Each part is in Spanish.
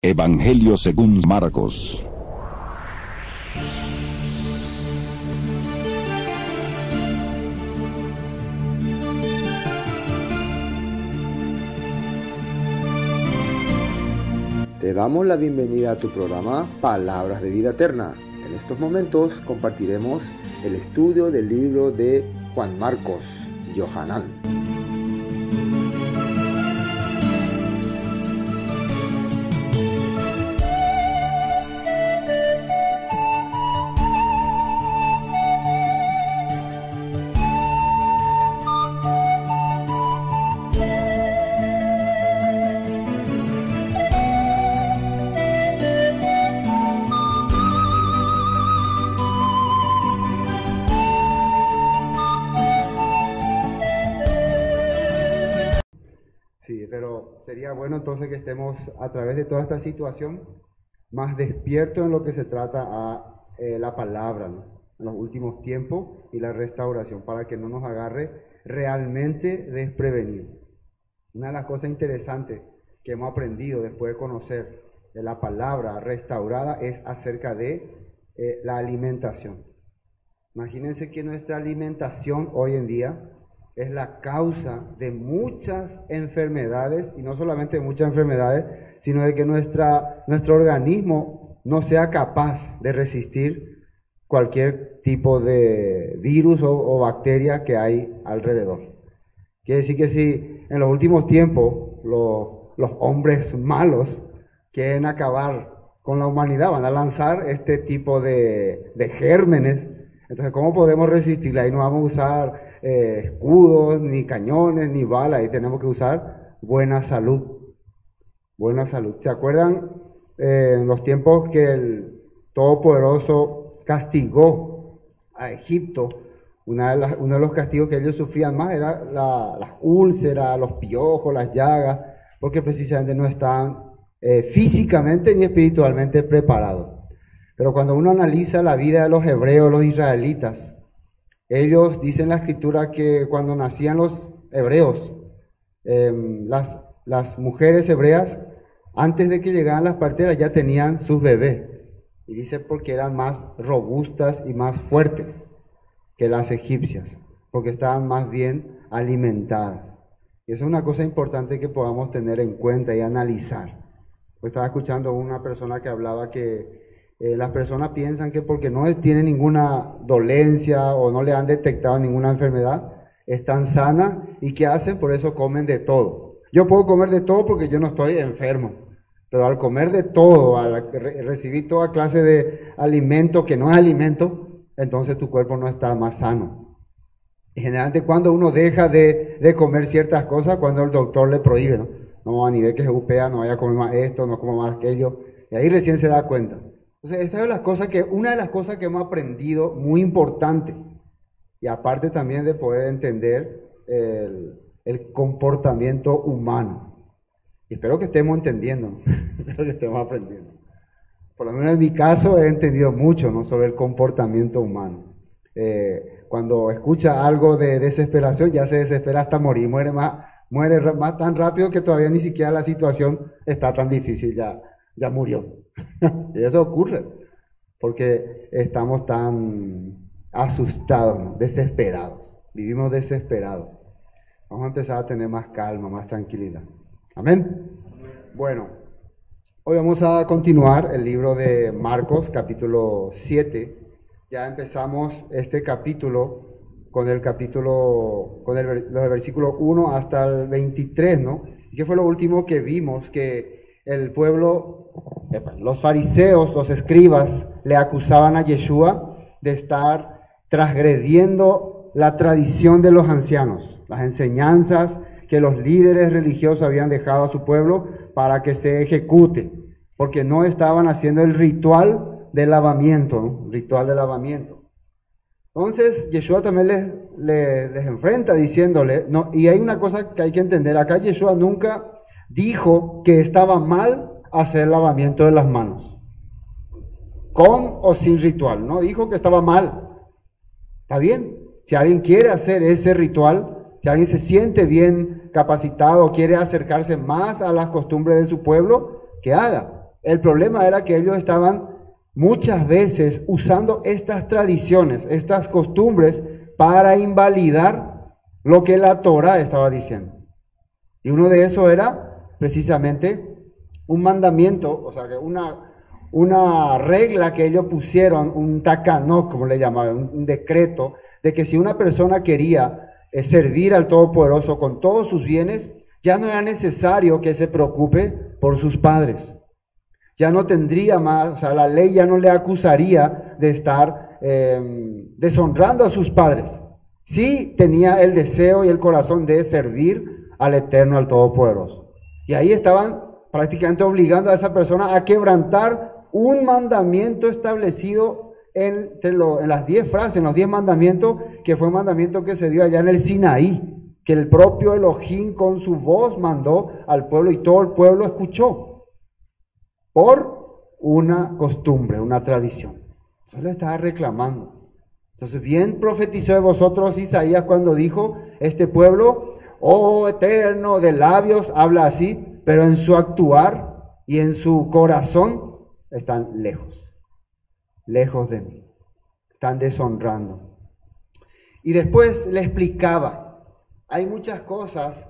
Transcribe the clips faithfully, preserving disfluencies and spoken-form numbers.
Evangelio según Marcos. Te damos la bienvenida a tu programa Palabras de Vida Eterna. En estos momentos compartiremos el estudio del libro de Juan Marcos, Yohanan. Sí, pero sería bueno entonces que estemos a través de toda esta situación más despiertos en lo que se trata a eh, la palabra, ¿no? En los últimos tiempos y la restauración, para que no nos agarre realmente desprevenidos. Una de las cosas interesantes que hemos aprendido después de conocer de la palabra restaurada es acerca de eh, la alimentación. Imagínense que nuestra alimentación hoy en día es la causa de muchas enfermedades, y no solamente de muchas enfermedades, sino de que nuestra, nuestro organismo no sea capaz de resistir cualquier tipo de virus o, o bacteria que hay alrededor. Quiere decir que si en los últimos tiempos los, los hombres malos quieren acabar con la humanidad, van a lanzar este tipo de, de gérmenes. Entonces, ¿cómo podremos resistirla? Ahí no vamos a usar eh, escudos, ni cañones, ni balas. Ahí tenemos que usar buena salud. Buena salud. ¿Se acuerdan eh, en los tiempos que el Todopoderoso castigó a Egipto? Una de las, uno de los castigos que ellos sufrían más era la, las úlceras, los piojos, las llagas, porque precisamente no estaban eh, físicamente ni espiritualmente preparados. Pero cuando uno analiza la vida de los hebreos, los israelitas, ellos dicen en la escritura que cuando nacían los hebreos, eh, las, las mujeres hebreas, antes de que llegaran las parteras, ya tenían sus bebés. Y dice porque eran más robustas y más fuertes que las egipcias, porque estaban más bien alimentadas. Y eso es una cosa importante que podamos tener en cuenta y analizar. Pues estaba escuchando a una persona que hablaba que Eh, las personas piensan que porque no tienen ninguna dolencia o no le han detectado ninguna enfermedad, están sanas, y ¿qué hacen? Por eso comen de todo. Yo puedo comer de todo porque yo no estoy enfermo, pero al comer de todo, al re recibir toda clase de alimento que no es alimento, entonces tu cuerpo no está más sano. Y generalmente cuando uno deja de, de comer ciertas cosas, cuando el doctor le prohíbe, no, no, a nivel que se upea, no vaya a comer más esto, no coma más aquello, y ahí recién se da cuenta. Entonces, esa es las cosas que, una de las cosas que hemos aprendido muy importante, y aparte también de poder entender el, el comportamiento humano. Y espero que estemos entendiendo, espero que estemos aprendiendo. Por lo menos en mi caso he entendido mucho, ¿no?, sobre el comportamiento humano. Eh, cuando escucha algo de desesperación, ya se desespera hasta morir, muere más, muere más tan rápido que todavía ni siquiera la situación está tan difícil, ya, ya murió. Y eso ocurre porque estamos tan asustados, ¿no?, desesperados. Vivimos desesperados. Vamos a empezar a tener más calma, más tranquilidad. Amén. Bueno, hoy vamos a continuar el libro de Marcos, capítulo siete. Ya empezamos este capítulo con el capítulo, con el, los versículos uno hasta el veintitrés, ¿no? ¿Y qué fue lo último que vimos? Que el pueblo, los fariseos, los escribas, le acusaban a Yeshua de estar transgrediendo la tradición de los ancianos, las enseñanzas que los líderes religiosos habían dejado a su pueblo para que se ejecute, porque no estaban haciendo el ritual de lavamiento, ¿no? Ritual de lavamiento. Entonces, Yeshua también les, les, les enfrenta diciéndole, no, y hay una cosa que hay que entender, acá Yeshua nunca dijo que estaba mal hacer lavamiento de las manos, con o sin ritual. No dijo que estaba mal. Está bien. Si alguien quiere hacer ese ritual, si alguien se siente bien capacitado, quiere acercarse más a las costumbres de su pueblo, que haga. El problema era que ellos estaban muchas veces usando estas tradiciones, estas costumbres, para invalidar lo que la Torá estaba diciendo. Y uno de esos era precisamente un mandamiento, o sea, que una, una regla que ellos pusieron, un takanot, como le llamaban, un, un decreto, de que si una persona quería eh, servir al Todopoderoso con todos sus bienes, ya no era necesario que se preocupe por sus padres. Ya no tendría más, o sea, la ley ya no le acusaría de estar eh, deshonrando a sus padres. Sí tenía el deseo y el corazón de servir al Eterno, al Todopoderoso. Y ahí estaban prácticamente obligando a esa persona a quebrantar un mandamiento establecido entre lo, en las diez frases, en los diez mandamientos, que fue un mandamiento que se dio allá en el Sinaí, que el propio Elohim con su voz mandó al pueblo y todo el pueblo escuchó. Por una costumbre, una tradición. Eso le estaba reclamando. Entonces bien profetizó de vosotros Isaías cuando dijo, este pueblo, oh Eterno, de labios habla así, pero en su actuar y en su corazón están lejos, lejos de mí, están deshonrando. Y después le explicaba, hay muchas cosas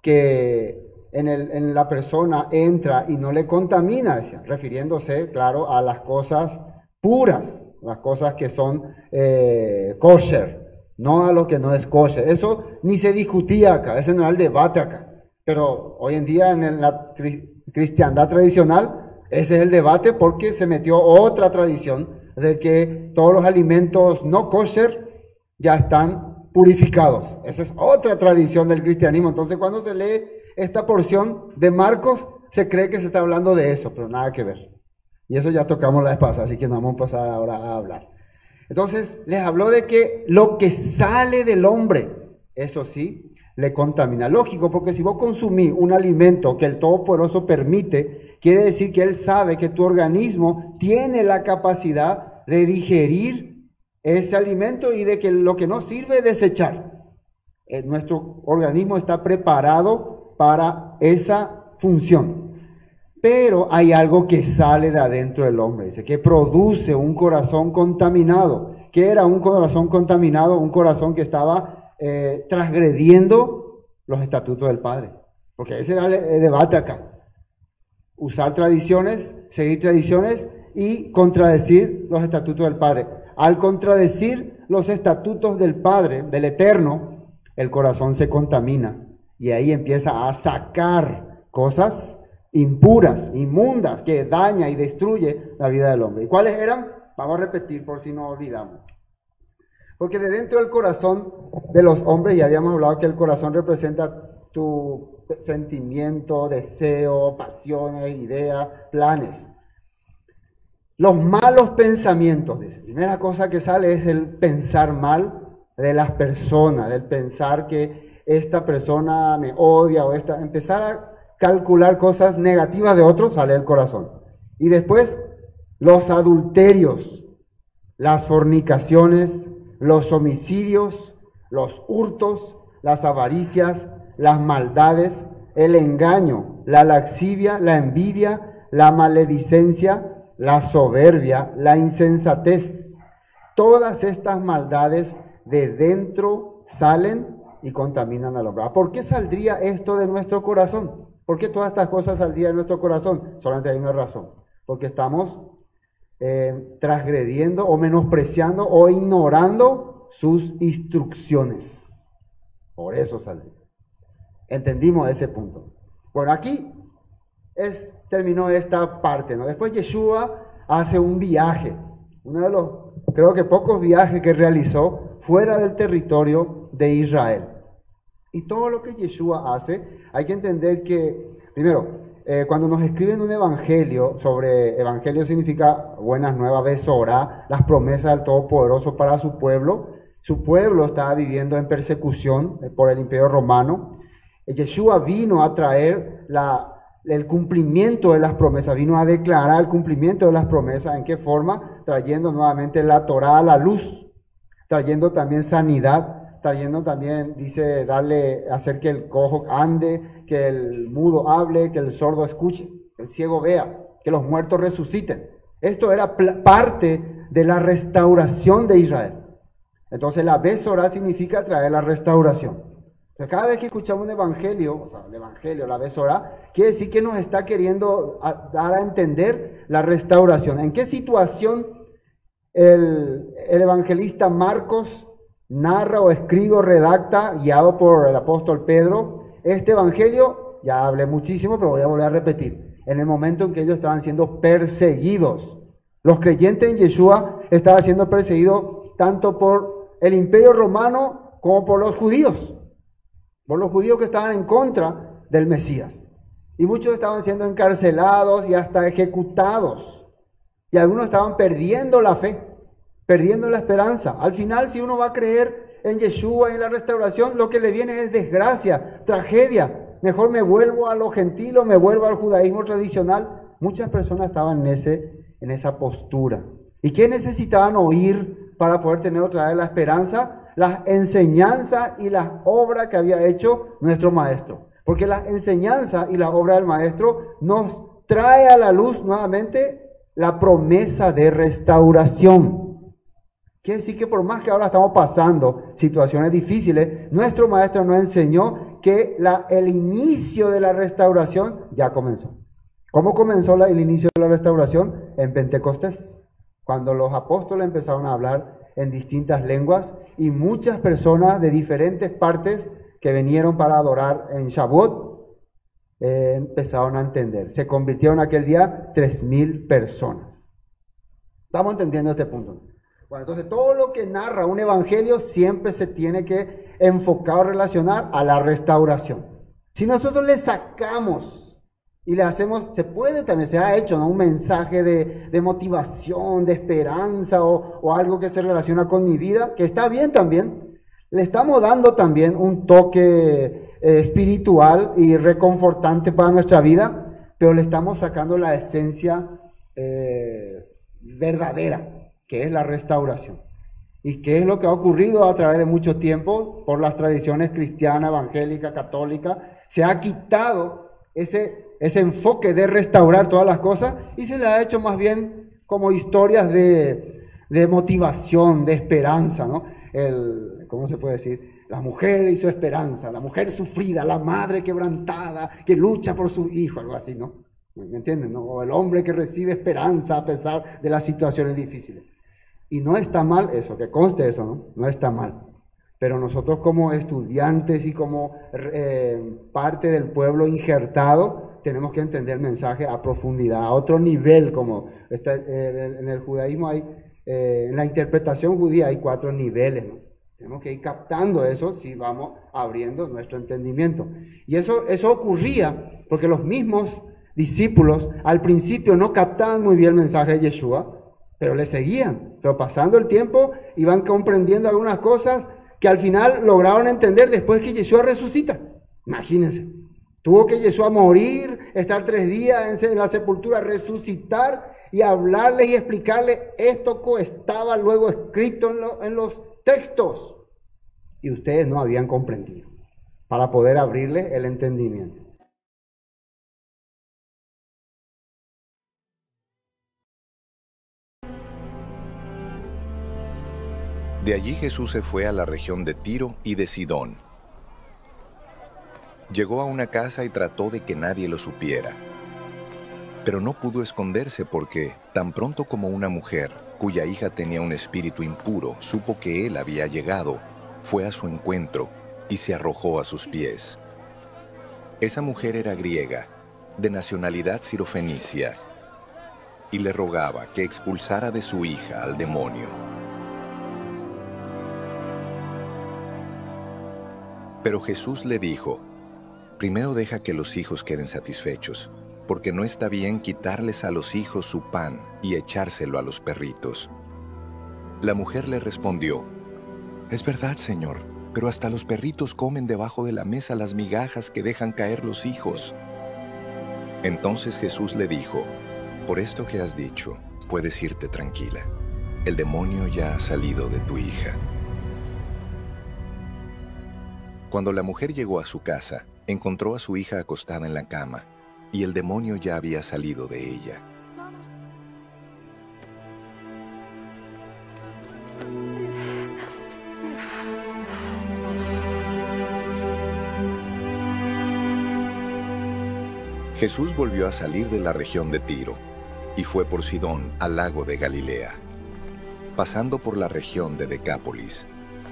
que En, el, en la persona entra y no le contamina, decía, refiriéndose, claro, a las cosas puras, las cosas que son eh, kosher, no a lo que no es kosher. Eso ni se discutía acá, ese no era el debate acá. Pero hoy en día en el, la cristiandad tradicional, ese es el debate porque se metió otra tradición de que todos los alimentos no kosher ya están purificados. Esa es otra tradición del cristianismo. Entonces cuando se lee esta porción de Marcos, se cree que se está hablando de eso, pero nada que ver. Y eso ya tocamos la vez pasada, así que no vamos a pasar ahora a hablar. Entonces, les habló de que lo que sale del hombre, eso sí, le contamina. Lógico, porque si vos consumís un alimento que el Todopoderoso permite, quiere decir que Él sabe que tu organismo tiene la capacidad de digerir ese alimento y de que lo que no sirve, desechar. Eh, nuestro organismo está preparado para esa función. Pero hay algo que sale de adentro del hombre, dice, que produce un corazón contaminado. ¿Qué era un corazón contaminado? Un corazón que estaba eh, transgrediendo los estatutos del Padre. Porque ese era el, el debate acá. Usar tradiciones, seguir tradiciones y contradecir los estatutos del Padre. Al contradecir los estatutos del Padre, del Eterno, el corazón se contamina. Y ahí empieza a sacar cosas impuras, inmundas, que daña y destruye la vida del hombre. ¿Y cuáles eran? Vamos a repetir por si no olvidamos. Porque de dentro del corazón de los hombres, ya habíamos hablado que el corazón representa tu sentimiento, deseo, pasiones, ideas, planes. Los malos pensamientos, dice. Primera cosa que sale es el pensar mal de las personas, el pensar que esta persona me odia o esta, empezar a calcular cosas negativas de otros, sale del corazón. Y después, los adulterios, las fornicaciones, los homicidios, los hurtos, las avaricias, las maldades, el engaño, la laxivia, la envidia, la maledicencia, la soberbia, la insensatez. Todas estas maldades de dentro salen y contaminan al hombre. ¿Por qué saldría esto de nuestro corazón? ¿Por qué todas estas cosas saldrían de nuestro corazón? Solamente hay una razón. Porque estamos eh, transgrediendo o menospreciando o ignorando sus instrucciones. Por eso saldría. Entendimos ese punto. Bueno, aquí es, terminó esta parte, ¿no? Después Yeshua hace un viaje. Uno de los, creo que pocos viajes que realizó fuera del territorio de Israel. Y todo lo que Yeshua hace, hay que entender que, primero, eh, cuando nos escriben un evangelio, sobre evangelio significa buenas nuevas, Besorá, las promesas del Todopoderoso para su pueblo. Su pueblo estaba viviendo en persecución por el Imperio Romano. Yeshua vino a traer la, el cumplimiento de las promesas, vino a declarar el cumplimiento de las promesas. ¿En qué forma? Trayendo nuevamente la Torá a la luz, trayendo también sanidad, trayendo también, dice, darle, hacer que el cojo ande, que el mudo hable, que el sordo escuche, que el ciego vea. que los muertos resuciten. Esto era parte de la restauración de Israel. Entonces la Besorá significa traer la restauración. Entonces, cada vez que escuchamos un evangelio, o sea, el evangelio, la Besorá, quiere decir que nos está queriendo a, dar a entender la restauración. ¿En qué situación el, el evangelista Marcos narra o escribe o redacta, guiado por el apóstol Pedro, este evangelio? Ya hablé muchísimo, pero voy a volver a repetir. En el momento en que ellos estaban siendo perseguidos. Los creyentes en Yeshua estaban siendo perseguidos tanto por el imperio romano como por los judíos. Por los judíos que estaban en contra del Mesías. Y muchos estaban siendo encarcelados y hasta ejecutados. Y algunos estaban perdiendo la fe, perdiendo la esperanza. Al final, si uno va a creer en Yeshua y en la restauración, lo que le viene es desgracia, tragedia. Mejor me vuelvo a lo gentil o me vuelvo al judaísmo tradicional. Muchas personas estaban en, ese, en esa postura. ¿Y qué necesitaban oír para poder tener otra vez la esperanza? Las enseñanzas y las obras que había hecho nuestro maestro. Porque las enseñanzas y las obras del maestro nos trae a la luz nuevamente la promesa de restauración. Quiere decir que por más que ahora estamos pasando situaciones difíciles, nuestro maestro nos enseñó que la, el inicio de la restauración ya comenzó. ¿Cómo comenzó la, el inicio de la restauración? En Pentecostés, cuando los apóstoles empezaron a hablar en distintas lenguas y muchas personas de diferentes partes que vinieron para adorar en Shavuot eh, empezaron a entender. Se convirtieron aquel día tres mil personas. ¿Estamos entendiendo este punto? Bueno, entonces todo lo que narra un evangelio siempre se tiene que enfocar o relacionar a la restauración. Si nosotros le sacamos y le hacemos, se puede también, se ha hecho, ¿no?, un mensaje de, de motivación, de esperanza o, o algo que se relaciona con mi vida, que está bien también. Le estamos dando también un toque eh, espiritual y reconfortante para nuestra vida, pero le estamos sacando la esencia eh, verdadera, que es la restauración. ¿Y qué es lo que ha ocurrido a través de mucho tiempo por las tradiciones cristianas, evangélicas, católicas? Se ha quitado ese, ese enfoque de restaurar todas las cosas y se le ha hecho más bien como historias de, de motivación, de esperanza, ¿no? El, ¿cómo se puede decir? La mujer y su esperanza, la mujer sufrida, la madre quebrantada que lucha por su hijo, algo así, ¿no? ¿Me entienden, no? O el hombre que recibe esperanza a pesar de las situaciones difíciles. Y no está mal eso, que conste eso, ¿no? No está mal. Pero nosotros como estudiantes y como eh, parte del pueblo injertado, tenemos que entender el mensaje a profundidad, a otro nivel, como está, eh, en el judaísmo hay, eh, en la interpretación judía hay cuatro niveles, ¿no? Tenemos que ir captando eso si vamos abriendo nuestro entendimiento. Y eso, eso ocurría porque los mismos discípulos al principio no captaban muy bien el mensaje de Yeshua, pero le seguían. Pero pasando el tiempo iban comprendiendo algunas cosas que al final lograron entender después que Yeshua resucita. Imagínense, tuvo que Yeshua morir, estar tres días en la sepultura, resucitar y hablarles y explicarles esto que estaba luego escrito en, lo, en los textos. Y ustedes no habían comprendido para poder abrirles el entendimiento. De allí Jesús se fue a la región de Tiro y de Sidón. Llegó a una casa y trató de que nadie lo supiera. Pero no pudo esconderse porque, tan pronto como una mujer, cuya hija tenía un espíritu impuro, supo que él había llegado, fue a su encuentro y se arrojó a sus pies. Esa mujer era griega, de nacionalidad sirofenicia, y le rogaba que expulsara de su hija al demonio. Pero Jesús le dijo, primero deja que los hijos queden satisfechos, porque no está bien quitarles a los hijos su pan y echárselo a los perritos. La mujer le respondió, es verdad, Señor, pero hasta los perritos comen debajo de la mesa las migajas que dejan caer los hijos. Entonces Jesús le dijo, por esto que has dicho, puedes irte tranquila. El demonio ya ha salido de tu hija. Cuando la mujer llegó a su casa, encontró a su hija acostada en la cama, y el demonio ya había salido de ella. Jesús volvió a salir de la región de Tiro y fue por Sidón al lago de Galilea, pasando por la región de Decápolis.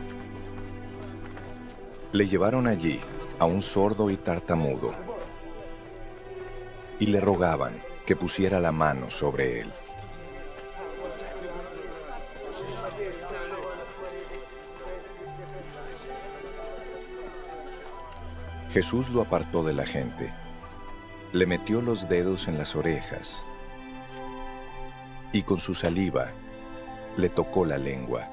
Le llevaron allí a un sordo y tartamudo y le rogaban que pusiera la mano sobre él. Jesús lo apartó de la gente, le metió los dedos en las orejas y con su saliva le tocó la lengua.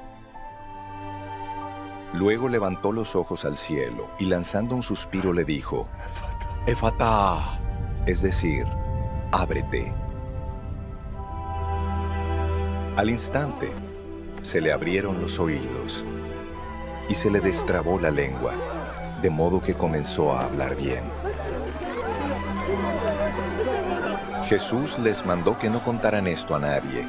Luego levantó los ojos al cielo y lanzando un suspiro le dijo, Efatá, es decir, ábrete. Al instante se le abrieron los oídos y se le destrabó la lengua, de modo que comenzó a hablar bien. Jesús les mandó que no contaran esto a nadie.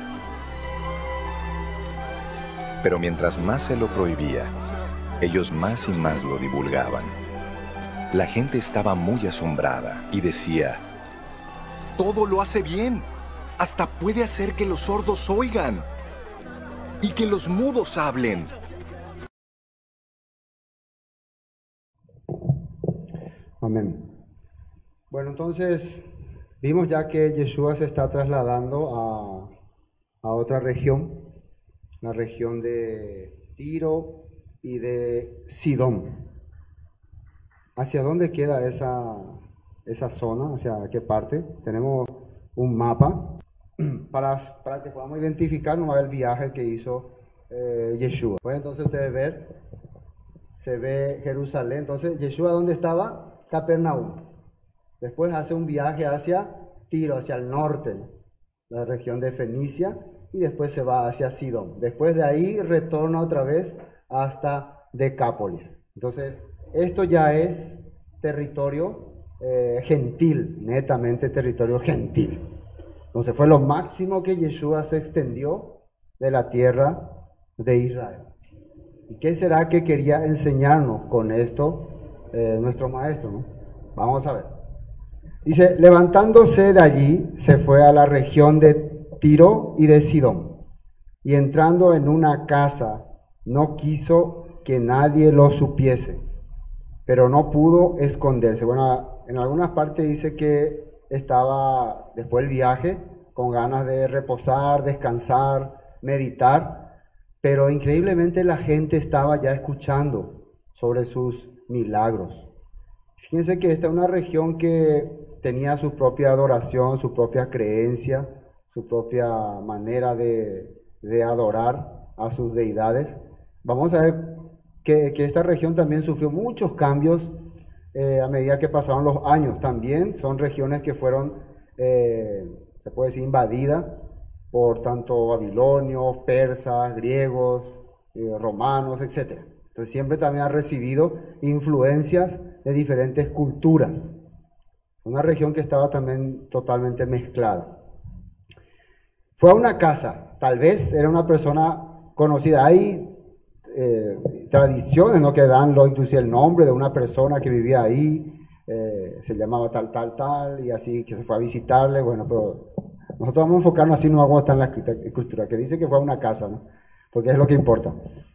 Pero mientras más se lo prohibía, ellos más y más lo divulgaban. La gente estaba muy asombrada y decía, «Todo lo hace bien, hasta puede hacer que los sordos oigan y que los mudos hablen». Amén. Bueno, entonces vimos ya que Yeshua se está trasladando a, a otra región, la región de Tiro y de Sidón. ¿Hacia dónde queda esa, esa zona? ¿Hacia qué parte? Tenemos un mapa para, para que podamos identificar nomás el viaje que hizo eh, Yeshua. Pueden entonces ustedes ver, se ve Jerusalén. Entonces, ¿Yeshua dónde estaba? Capernaum. Después hace un viaje hacia Tiro, hacia el norte, la región de Fenicia, y después se va hacia Sidón. Después de ahí retorna otra vez hasta Decápolis. Entonces, esto ya es territorio eh, gentil, netamente territorio gentil. Entonces fue lo máximo que Yeshua se extendió de la tierra de Israel. ¿Y qué será que quería enseñarnos con esto eh, nuestro maestro, ¿no? Vamos a ver. Dice, levantándose de allí, se fue a la región de Tiro y de Sidón. Y entrando en una casa, no quiso que nadie lo supiese, pero no pudo esconderse. Bueno, en algunas partes dice que estaba, después del viaje, con ganas de reposar, descansar, meditar, pero increíblemente la gente estaba ya escuchando sobre sus milagros. Fíjense que esta es una región que tenía su propia adoración, su propia creencia, su propia manera de, de adorar a sus deidades. Vamos a ver que, que esta región también sufrió muchos cambios eh, a medida que pasaron los años. También son regiones que fueron, eh, se puede decir, invadidas por tanto babilonios, persas, griegos, eh, romanos, etcétera. Entonces siempre también ha recibido influencias de diferentes culturas. Es una región que estaba también totalmente mezclada. Fue a una casa, tal vez era una persona conocida. Hay eh, tradiciones, ¿no?, que dan lo, inclusive el nombre de una persona que vivía ahí, eh, se llamaba tal, tal, tal, y así que se fue a visitarle. Bueno, pero nosotros vamos a enfocarnos así, no vamos a estar en la escritura, que dice que fue a una casa, ¿no?, porque es lo que importa.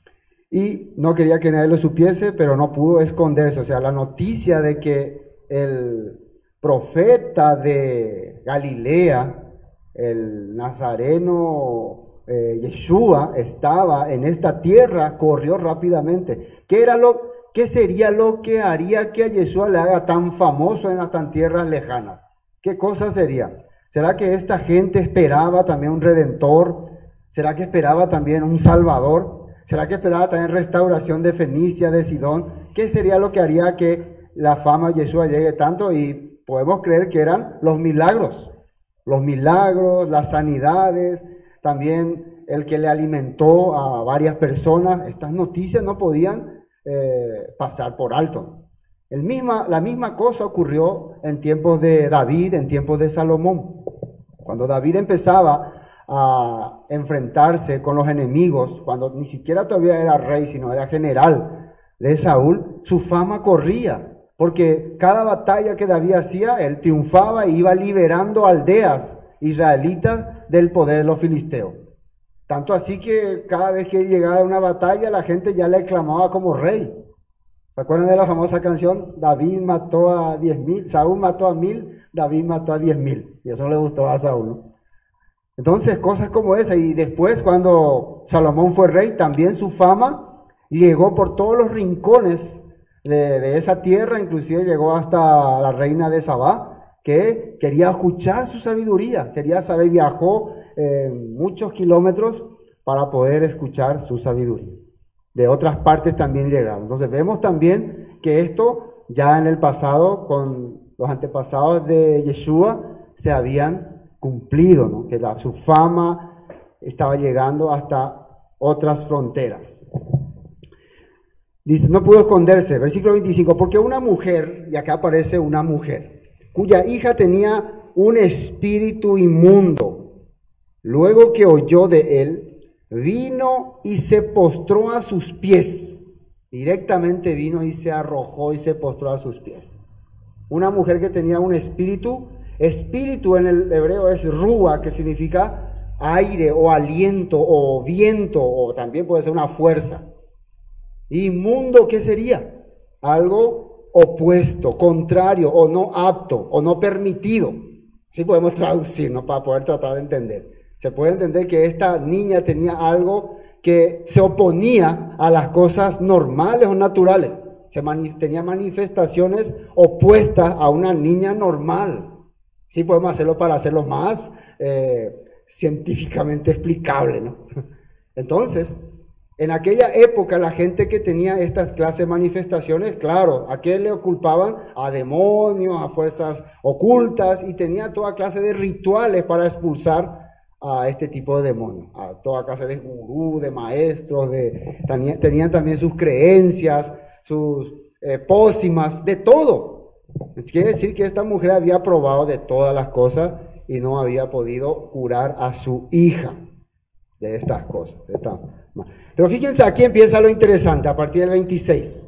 Y no quería que nadie lo supiese, pero no pudo esconderse. O sea, la noticia de que el profeta de Galilea, el nazareno eh, Yeshua, estaba en esta tierra, corrió rápidamente. ¿Qué era lo, qué sería lo que haría que a Yeshua le haga tan famoso en estas tierras lejanas? ¿Qué cosa sería? ¿Será que esta gente esperaba también un redentor? ¿Será que esperaba también un salvador? ¿Será que esperaba también restauración de Fenicia, de Sidón? ¿Qué sería lo que haría que la fama de Yeshua llegue tanto? Y podemos creer que eran los milagros. Los milagros, las sanidades, también el que le alimentó a varias personas. Estas noticias no podían eh, pasar por alto. El misma, la misma cosa ocurrió en tiempos de David, en tiempos de Salomón. Cuando David empezaba a enfrentarse con los enemigos, cuando ni siquiera todavía era rey, sino era general de Saúl, su fama corría porque cada batalla que David hacía, él triunfaba e iba liberando aldeas israelitas del poder de los filisteos. Tanto así que cada vez que llegaba a una batalla, la gente ya le aclamaba como rey. ¿Se acuerdan de la famosa canción? David mató a diez mil, Saúl mató a mil, David mató a diez mil. Y eso le gustó a Saúl, ¿no? Entonces, cosas como esa. Y después, cuando Salomón fue rey, también su fama llegó por todos los rincones de, de esa tierra, inclusive llegó hasta la reina de Sabá, que quería escuchar su sabiduría, quería saber, viajó eh, muchos kilómetros para poder escuchar su sabiduría. De otras partes también llegaron. Entonces vemos también que esto ya en el pasado, con los antepasados de Yeshua, se habían cumplido, ¿no? Que la, su fama estaba llegando hasta otras fronteras. Dice, no pudo esconderse, versículo veinticinco, porque una mujer, y acá aparece una mujer, cuya hija tenía un espíritu inmundo, luego que oyó de él, vino y se postró a sus pies. Directamente vino y se arrojó y se postró a sus pies. Una mujer que tenía un espíritu, espíritu en el hebreo es rúa, que significa aire o aliento o viento, o también puede ser una fuerza. Inmundo, ¿qué sería? Algo opuesto, contrario, o no apto, o no permitido. Así podemos traducir, ¿no? Para poder tratar de entender. Se puede entender que esta niña tenía algo que se oponía a las cosas normales o naturales. Se mani- tenía manifestaciones opuestas a una niña normal. Sí podemos hacerlo para hacerlo más eh, científicamente explicable, ¿no? Entonces, en aquella época la gente que tenía estas clases de manifestaciones, claro, ¿a qué le culpaban? A demonios, a fuerzas ocultas, y tenía toda clase de rituales para expulsar a este tipo de demonios, a toda clase de gurú, de maestros, de, tenían, tenían también sus creencias, sus eh, pócimas, de todo. Quiere decir que esta mujer había probado de todas las cosas y no había podido curar a su hija de estas cosas. De esta... Pero fíjense, aquí empieza lo interesante, a partir del veintiséis.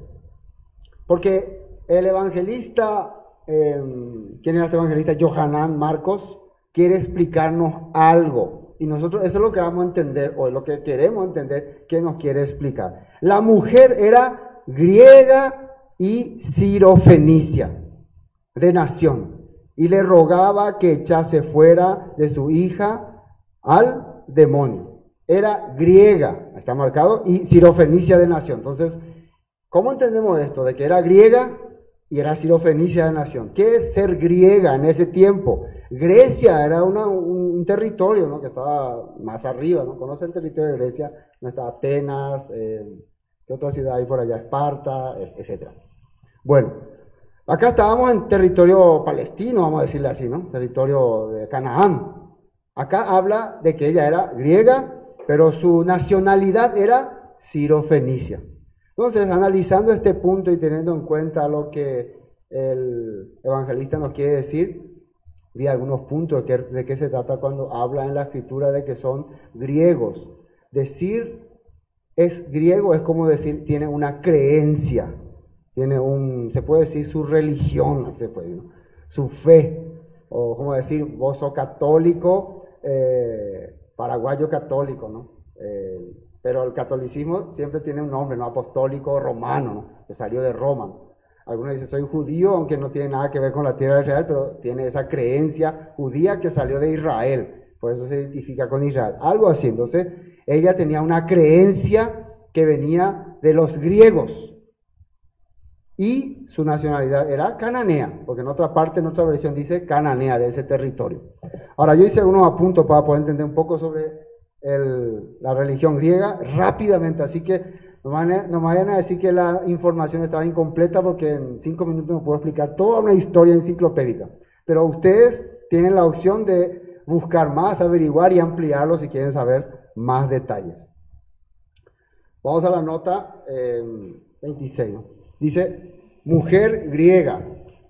Porque el evangelista, eh, ¿quién era este evangelista? Yohanan Marcos, quiere explicarnos algo. Y nosotros eso es lo que vamos a entender, o lo que queremos entender, que nos quiere explicar. La mujer era griega y sirofenicia, de nación, y le rogaba que echase fuera de su hija al demonio. Era griega, está marcado, y sirofenicia de nación. Entonces, ¿cómo entendemos esto? De que era griega y era sirofenicia de nación. ¿Qué es ser griega en ese tiempo? Grecia era una, un territorio, ¿no? Que estaba más arriba, ¿no? ¿Conocen el territorio de Grecia? No está Atenas, eh, ¿qué otra ciudad hay por allá? Esparta, etcétera. Bueno, acá estábamos en territorio palestino, vamos a decirle así, ¿no? Territorio de Canaán. Acá habla de que ella era griega, pero su nacionalidad era sirofenicia. Entonces, analizando este punto y teniendo en cuenta lo que el evangelista nos quiere decir, vi algunos puntos de qué, de qué se trata cuando habla en la escritura de que son griegos. Decir es griego es como decir tiene una creencia, tiene un, se puede decir su religión, se puede, ¿no? Su fe, o como decir vos sos católico, eh, paraguayo católico, ¿no? Eh, pero el catolicismo siempre tiene un nombre, ¿no? Apostólico romano, ¿no? Que salió de Roma. Algunos dicen, soy judío, aunque no tiene nada que ver con la tierra de Israel, pero tiene esa creencia judía que salió de Israel. Por eso se identifica con Israel. Algo así. Entonces, ella tenía una creencia que venía de los griegos. Y su nacionalidad era cananea, porque en otra parte, en otra versión dice cananea, de ese territorio. Ahora, yo hice algunos apuntos para poder entender un poco sobre el, la religión griega rápidamente, así que no me, no me vayan a decir que la información estaba incompleta, porque en cinco minutos no puedo explicar toda una historia enciclopédica. Pero ustedes tienen la opción de buscar más, averiguar y ampliarlo si quieren saber más detalles. Vamos a la nota eh, veintiséis, ¿no? Dice, mujer griega,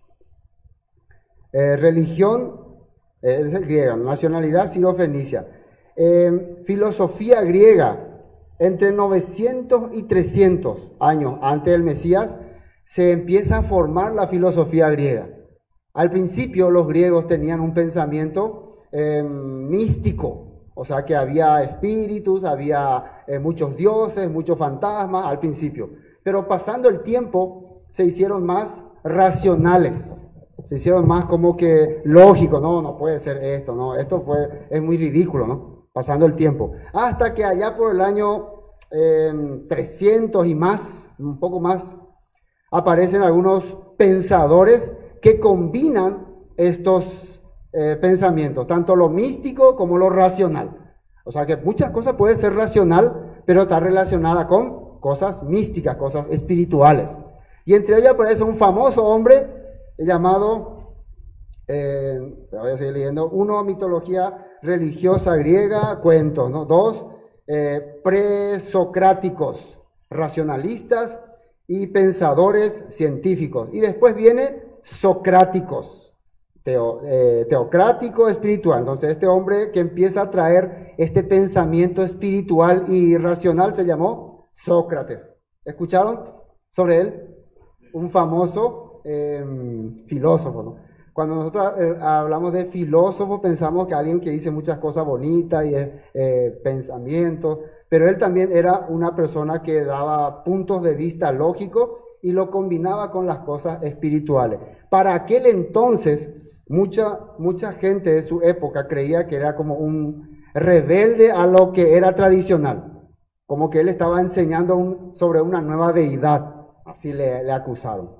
eh, religión, eh, es griega, nacionalidad sirofenicia, eh, filosofía griega. Entre novecientos y trescientos años antes del Mesías, se empieza a formar la filosofía griega. Al principio los griegos tenían un pensamiento eh, místico, o sea que había espíritus, había eh, muchos dioses, muchos fantasmas al principio. Pero pasando el tiempo se hicieron más racionales, se hicieron más como que lógico, no, no puede ser esto, no, esto fue, es muy ridículo, ¿no? Pasando el tiempo. Hasta que allá por el año eh, trescientos y más, un poco más, aparecen algunos pensadores que combinan estos eh, pensamientos, tanto lo místico como lo racional. O sea que muchas cosas pueden ser racional, pero está relacionada con cosas místicas, cosas espirituales. Y entre ellas aparece un famoso hombre llamado, eh, voy a seguir leyendo, uno, mitología religiosa griega, cuentos, ¿no? Dos, eh, presocráticos, racionalistas y pensadores científicos. Y después viene socráticos, teo, eh, teocrático, espiritual. Entonces este hombre que empieza a traer este pensamiento espiritual y racional se llamó Sócrates. ¿Escucharon sobre él? Un famoso eh, filósofo, ¿no? Cuando nosotros eh, hablamos de filósofo pensamos que alguien que dice muchas cosas bonitas y eh, pensamientos, pero él también era una persona que daba puntos de vista lógicos y lo combinaba con las cosas espirituales. Para aquel entonces, mucha, mucha gente de su época creía que era como un rebelde a lo que era tradicional, como que él estaba enseñando un, sobre una nueva deidad, así le, le acusaron.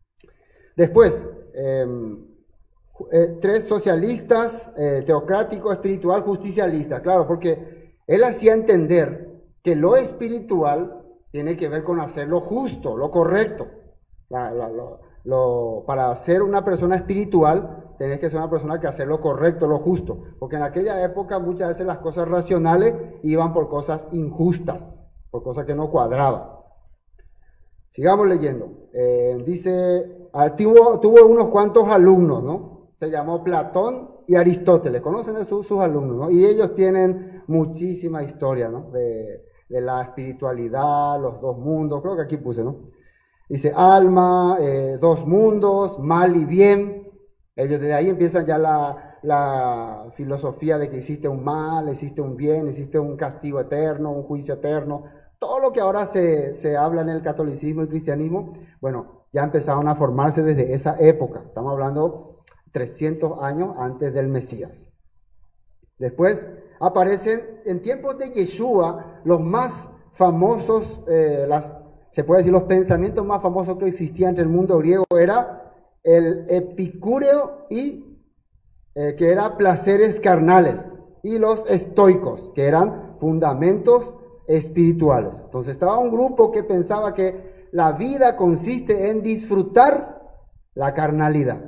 Después, eh, eh, tres socialistas, eh, teocrático, espiritual, justicialista, claro, porque él hacía entender que lo espiritual tiene que ver con hacer lo justo, lo correcto. La, la, lo, lo, para ser una persona espiritual, tenés que ser una persona que hace lo correcto, lo justo. Porque en aquella época muchas veces las cosas racionales iban por cosas injustas, por cosas que no cuadraban. Sigamos leyendo. Eh, dice, ah, tuvo, tuvo unos cuantos alumnos, ¿no? Se llamó Platón y Aristóteles. ¿Conocen a sus, sus alumnos, no? Y ellos tienen muchísima historia, ¿no? De, de la espiritualidad, los dos mundos, creo que aquí puse, ¿no? Dice alma, eh, dos mundos, mal y bien. Ellos desde ahí empiezan ya la, la filosofía de que existe un mal, existe un bien, existe un castigo eterno, un juicio eterno. Todo lo que ahora se, se habla en el catolicismo y cristianismo, bueno, ya empezaron a formarse desde esa época. Estamos hablando trescientos años antes del Mesías. Después aparecen en tiempos de Yeshua los más famosos, eh, las, se puede decir los pensamientos más famosos que existían entre el mundo griego era el epicúreo y eh, que era placeres carnales, y los estoicos, que eran fundamentos espirituales. Entonces estaba un grupo que pensaba que la vida consiste en disfrutar la carnalidad.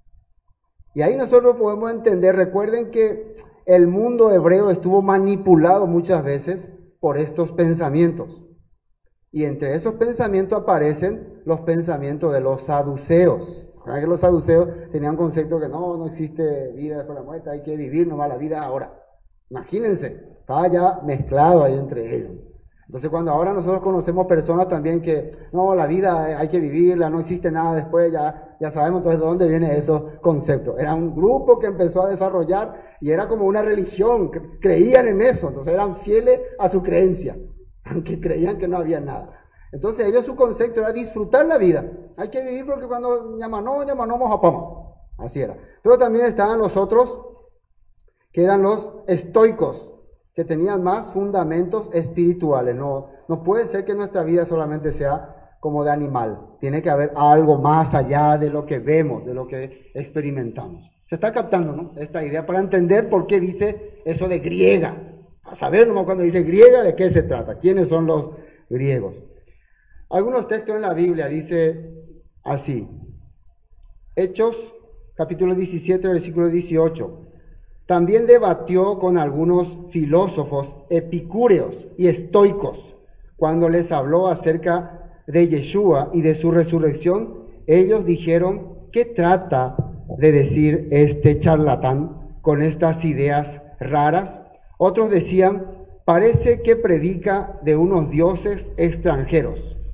Y ahí nosotros podemos entender, recuerden que el mundo hebreo estuvo manipulado muchas veces por estos pensamientos. Y entre esos pensamientos aparecen los pensamientos de los saduceos. ¿Verdad que los saduceos tenían un concepto que no, no existe vida después de la muerte, hay que vivir nomás la vida ahora? Imagínense, estaba ya mezclado ahí entre ellos. Entonces cuando ahora nosotros conocemos personas también que no, la vida hay que vivirla, no existe nada después, ya, ya sabemos entonces de dónde vienen esos conceptos. Era un grupo que empezó a desarrollar y era como una religión, creían en eso, entonces eran fieles a su creencia, aunque creían que no había nada. Entonces ellos su concepto era disfrutar la vida, hay que vivir porque cuando llamanó, llamanó mojapama, así era. Pero también estaban los otros que eran los estoicos, que tenían más fundamentos espirituales. No, no puede ser que nuestra vida solamente sea como de animal. Tiene que haber algo más allá de lo que vemos, de lo que experimentamos. Se está captando, ¿no? Esta idea para entender por qué dice eso de griega. A saber nomás cuando dice griega, ¿de qué se trata? ¿Quiénes son los griegos? Algunos textos en la Biblia dice así. Hechos, capítulo diecisiete, versículo dieciocho. También debatió con algunos filósofos epicúreos y estoicos. Cuando les habló acerca de Yeshua y de su resurrección, ellos dijeron, ¿qué trata de decir este charlatán con estas ideas raras? Otros decían, parece que predica de unos dioses extranjeros.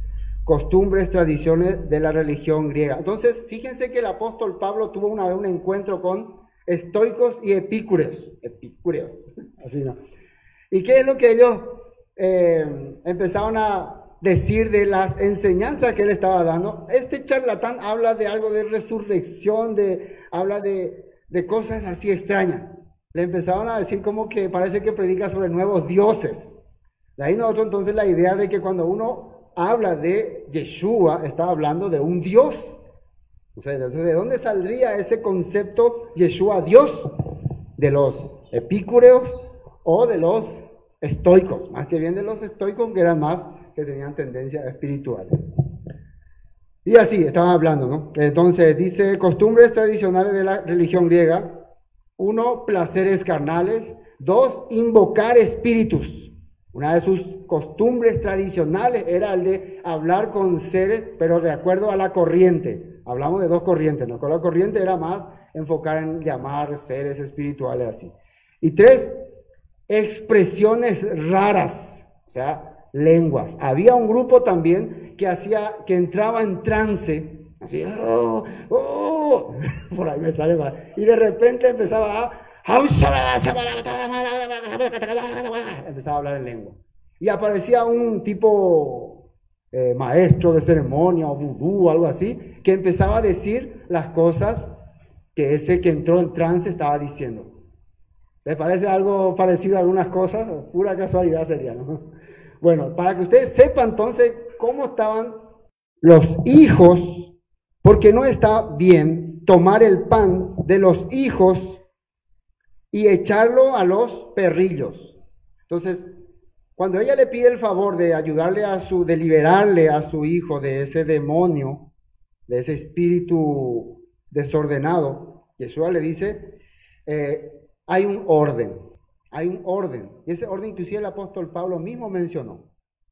costumbres, tradiciones de la religión griega. Entonces, fíjense que el apóstol Pablo tuvo una vez un encuentro con estoicos y epicúreos. Epicúreos, así no. ¿Y qué es lo que ellos eh, empezaron a decir de las enseñanzas que él estaba dando? Este charlatán habla de algo de resurrección, de, habla de, de cosas así extrañas. Le empezaron a decir como que parece que predica sobre nuevos dioses. De ahí nosotros entonces la idea de que cuando uno habla de Yeshua, está hablando de un Dios. O sea, ¿de dónde saldría ese concepto Yeshua Dios? ¿De los epicúreos o de los estoicos? Más que bien de los estoicos, que eran más, que tenían tendencia espiritual. Y así estaban hablando, ¿no? Entonces dice, costumbres tradicionales de la religión griega. Uno, placeres carnales. Dos, invocar espíritus. Una de sus costumbres tradicionales era el de hablar con seres, pero de acuerdo a la corriente. Hablamos de dos corrientes, ¿no? Con la corriente era más enfocar en llamar seres espirituales así. Y tres, expresiones raras, o sea, lenguas. Había un grupo también que hacía, que entraba en trance, así, oh, oh, por ahí me sale mal, y de repente empezaba a empezaba a hablar en lengua. Y aparecía un tipo eh, maestro de ceremonia o vudú o algo así, que empezaba a decir las cosas que ese que entró en trance estaba diciendo. ¿Les parece algo parecido a algunas cosas? Pura casualidad sería, ¿no? Bueno, para que ustedes sepan entonces cómo estaban los hijos, porque no está bien tomar el pan de los hijos y echarlo a los perrillos. Entonces, cuando ella le pide el favor de ayudarle a su, de liberarle a su hijo de ese demonio, de ese espíritu desordenado, Yeshua le dice, eh, hay un orden, hay un orden. Y ese orden inclusive el apóstol Pablo mismo mencionó.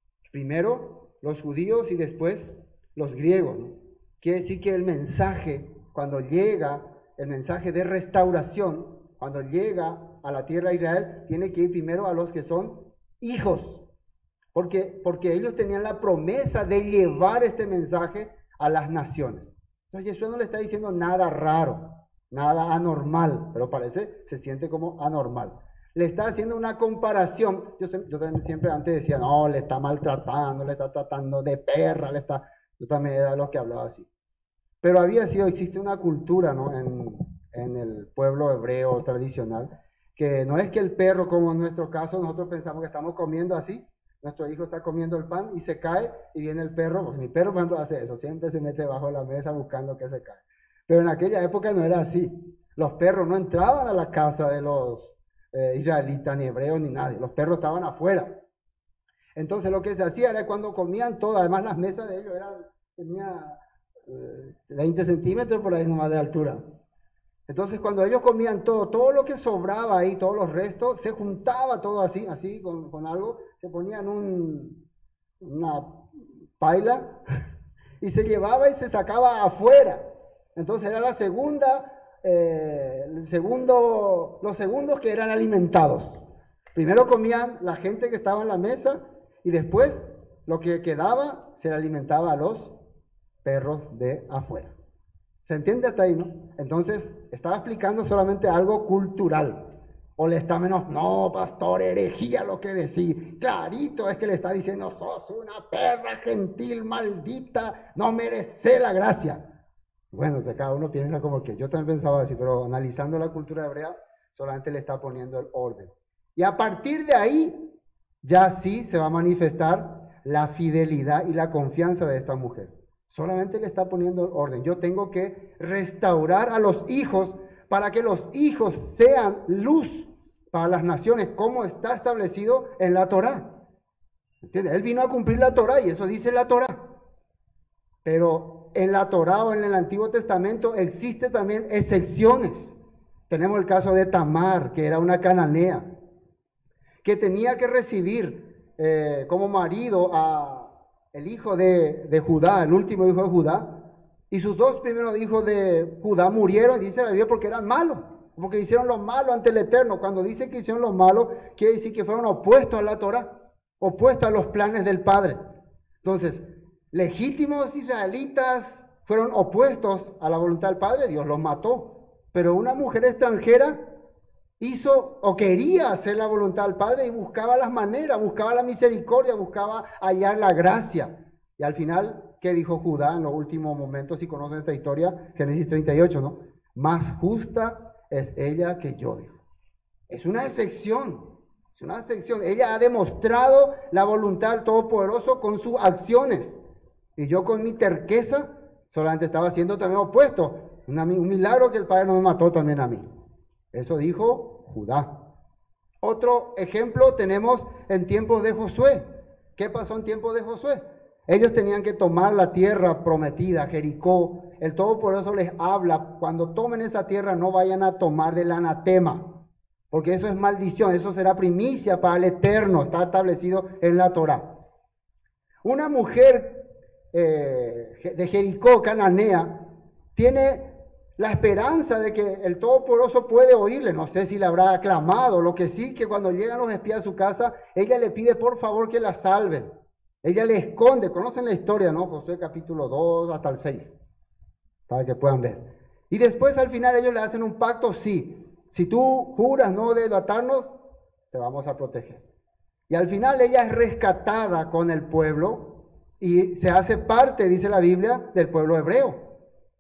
Primero los judíos y después los griegos, ¿no? Quiere decir que el mensaje, cuando llega, el mensaje de restauración, cuando llega a la tierra de Israel, tiene que ir primero a los que son hijos, porque, porque ellos tenían la promesa de llevar este mensaje a las naciones. Entonces Yeshua no le está diciendo nada raro, nada anormal, pero parece, se siente como anormal. Le está haciendo una comparación. Yo, yo también siempre antes decía, no, le está maltratando, le está tratando de perra, le está... Yo también era lo que hablaba así. Pero había sido, existe una cultura, ¿no? En, en el pueblo hebreo tradicional, que no es que el perro, como en nuestro caso, nosotros pensamos que estamos comiendo así, nuestro hijo está comiendo el pan y se cae y viene el perro, porque mi perro, por ejemplo, hace eso, siempre se mete bajo la mesa buscando que se cae. Pero en aquella época no era así. Los perros no entraban a la casa de los eh, israelitas, ni hebreos, ni nadie. Los perros estaban afuera. Entonces lo que se hacía era cuando comían todo, además las mesas de ellos eran, tenía eh, veinte centímetros por ahí nomás de altura. Entonces cuando ellos comían todo, todo lo que sobraba ahí, todos los restos, se juntaba todo así, así con, con algo, se ponían un, una paila y se llevaba y se sacaba afuera. Entonces era la segunda, eh, el segundo, los segundos que eran alimentados. Primero comían la gente que estaba en la mesa y después lo que quedaba se le alimentaba a los perros de afuera. ¿Se entiende hasta ahí, no? Entonces, estaba explicando solamente algo cultural. O le está menos, no, pastor, herejía lo que decís. Clarito es que le está diciendo, sos una perra gentil, maldita, no merece la gracia. Bueno, o sea, cada uno piensa como que yo también pensaba así, pero analizando la cultura hebrea, solamente le está poniendo el orden. Y a partir de ahí, ya sí se va a manifestar la fidelidad y la confianza de esta mujer. Solamente le está poniendo el orden. Yo tengo que restaurar a los hijos para que los hijos sean luz para las naciones, como está establecido en la Torá. ¿Entiendes? Él vino a cumplir la Torá y eso dice la Torá. Pero en la Torá o en el Antiguo Testamento existe también excepciones. Tenemos el caso de Tamar, que era una cananea, que tenía que recibir eh, como marido a el hijo de, de Judá, el último hijo de Judá, y sus dos primeros hijos de Judá murieron, dice la Biblia, porque eran malos, porque hicieron lo malo ante el Eterno. Cuando dice que hicieron lo malo, quiere decir que fueron opuestos a la Torá, opuestos a los planes del Padre. Entonces, legítimos israelitas fueron opuestos a la voluntad del Padre, Dios los mató. Pero una mujer extranjera hizo o quería hacer la voluntad del Padre y buscaba las maneras, buscaba la misericordia, buscaba hallar la gracia. Y al final, ¿qué dijo Judá en los últimos momentos? Si conocen esta historia, Génesis treinta y ocho, ¿no? Más justa es ella que yo, dijo. Es una excepción, es una excepción. Ella ha demostrado la voluntad del Todopoderoso con sus acciones. Y yo con mi terqueza solamente estaba haciendo también opuesto. Una, un milagro que el Padre no me mató también a mí. Eso dijo Judá. Otro ejemplo tenemos en tiempos de Josué. ¿Qué pasó en tiempos de Josué? Ellos tenían que tomar la tierra prometida, Jericó. El Todopoderoso les habla, cuando tomen esa tierra no vayan a tomar del anatema, porque eso es maldición, eso será primicia para el Eterno, está establecido en la Torá. Una mujer eh, de Jericó, cananea, tiene la esperanza de que el Todopoderoso puede oírle. No sé si le habrá aclamado, lo que sí que cuando llegan los espías a su casa, ella le pide por favor que la salven. Ella le esconde, conocen la historia, ¿no? Josué capítulo dos hasta el seis, para que puedan ver. Y después al final ellos le hacen un pacto, sí, si tú juras no delatarnos, te vamos a proteger. Y al final ella es rescatada con el pueblo y se hace parte, dice la Biblia, del pueblo hebreo.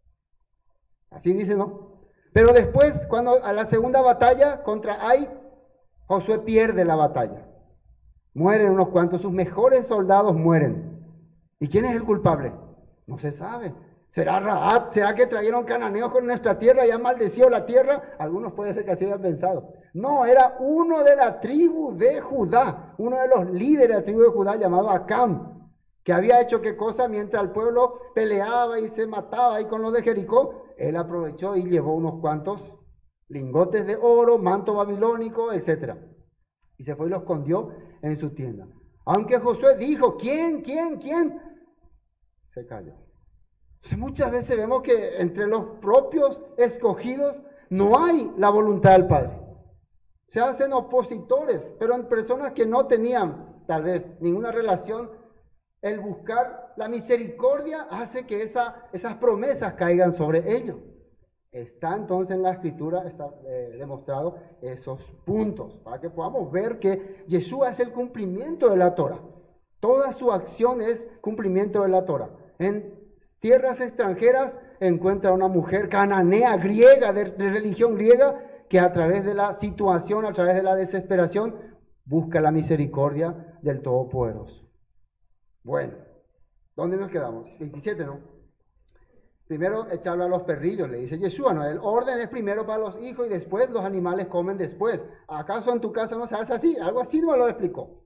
Así dice, ¿no? Pero después, cuando a la segunda batalla contra Ai, Josué pierde la batalla. Mueren unos cuantos, sus mejores soldados mueren. ¿Y quién es el culpable? No se sabe. ¿Será Raab? ¿Será que trajeron cananeos con nuestra tierra y han maldecido la tierra? Algunos puede ser que así hayan pensado. No, era uno de la tribu de Judá, uno de los líderes de la tribu de Judá llamado Acam, que había hecho qué cosa mientras el pueblo peleaba y se mataba ahí con los de Jericó. Él aprovechó y llevó unos cuantos lingotes de oro, manto babilónico, etcétera. Y se fue y lo escondió en su tienda. Aunque Josué dijo, ¿quién, quién, quién? Se cayó. Entonces, muchas veces vemos que entre los propios escogidos no hay la voluntad del Padre. Se hacen opositores, pero en personas que no tenían tal vez ninguna relación, el buscar la misericordia hace que esa, esas promesas caigan sobre ellos. Está entonces en la Escritura, está eh, demostrado esos puntos, para que podamos ver que Yeshua es el cumplimiento de la Torah. Toda su acción es cumplimiento de la Torah. En tierras extranjeras encuentra una mujer cananea, griega, de, de religión griega, que a través de la situación, a través de la desesperación, busca la misericordia del Todopoderoso. Bueno, ¿dónde nos quedamos? veintisiete, ¿no? Primero echarlo a los perrillos, le dice Yeshua, ¿no? El orden es primero para los hijos y después los animales comen después. ¿Acaso en tu casa no se hace así? Algo así no lo explicó.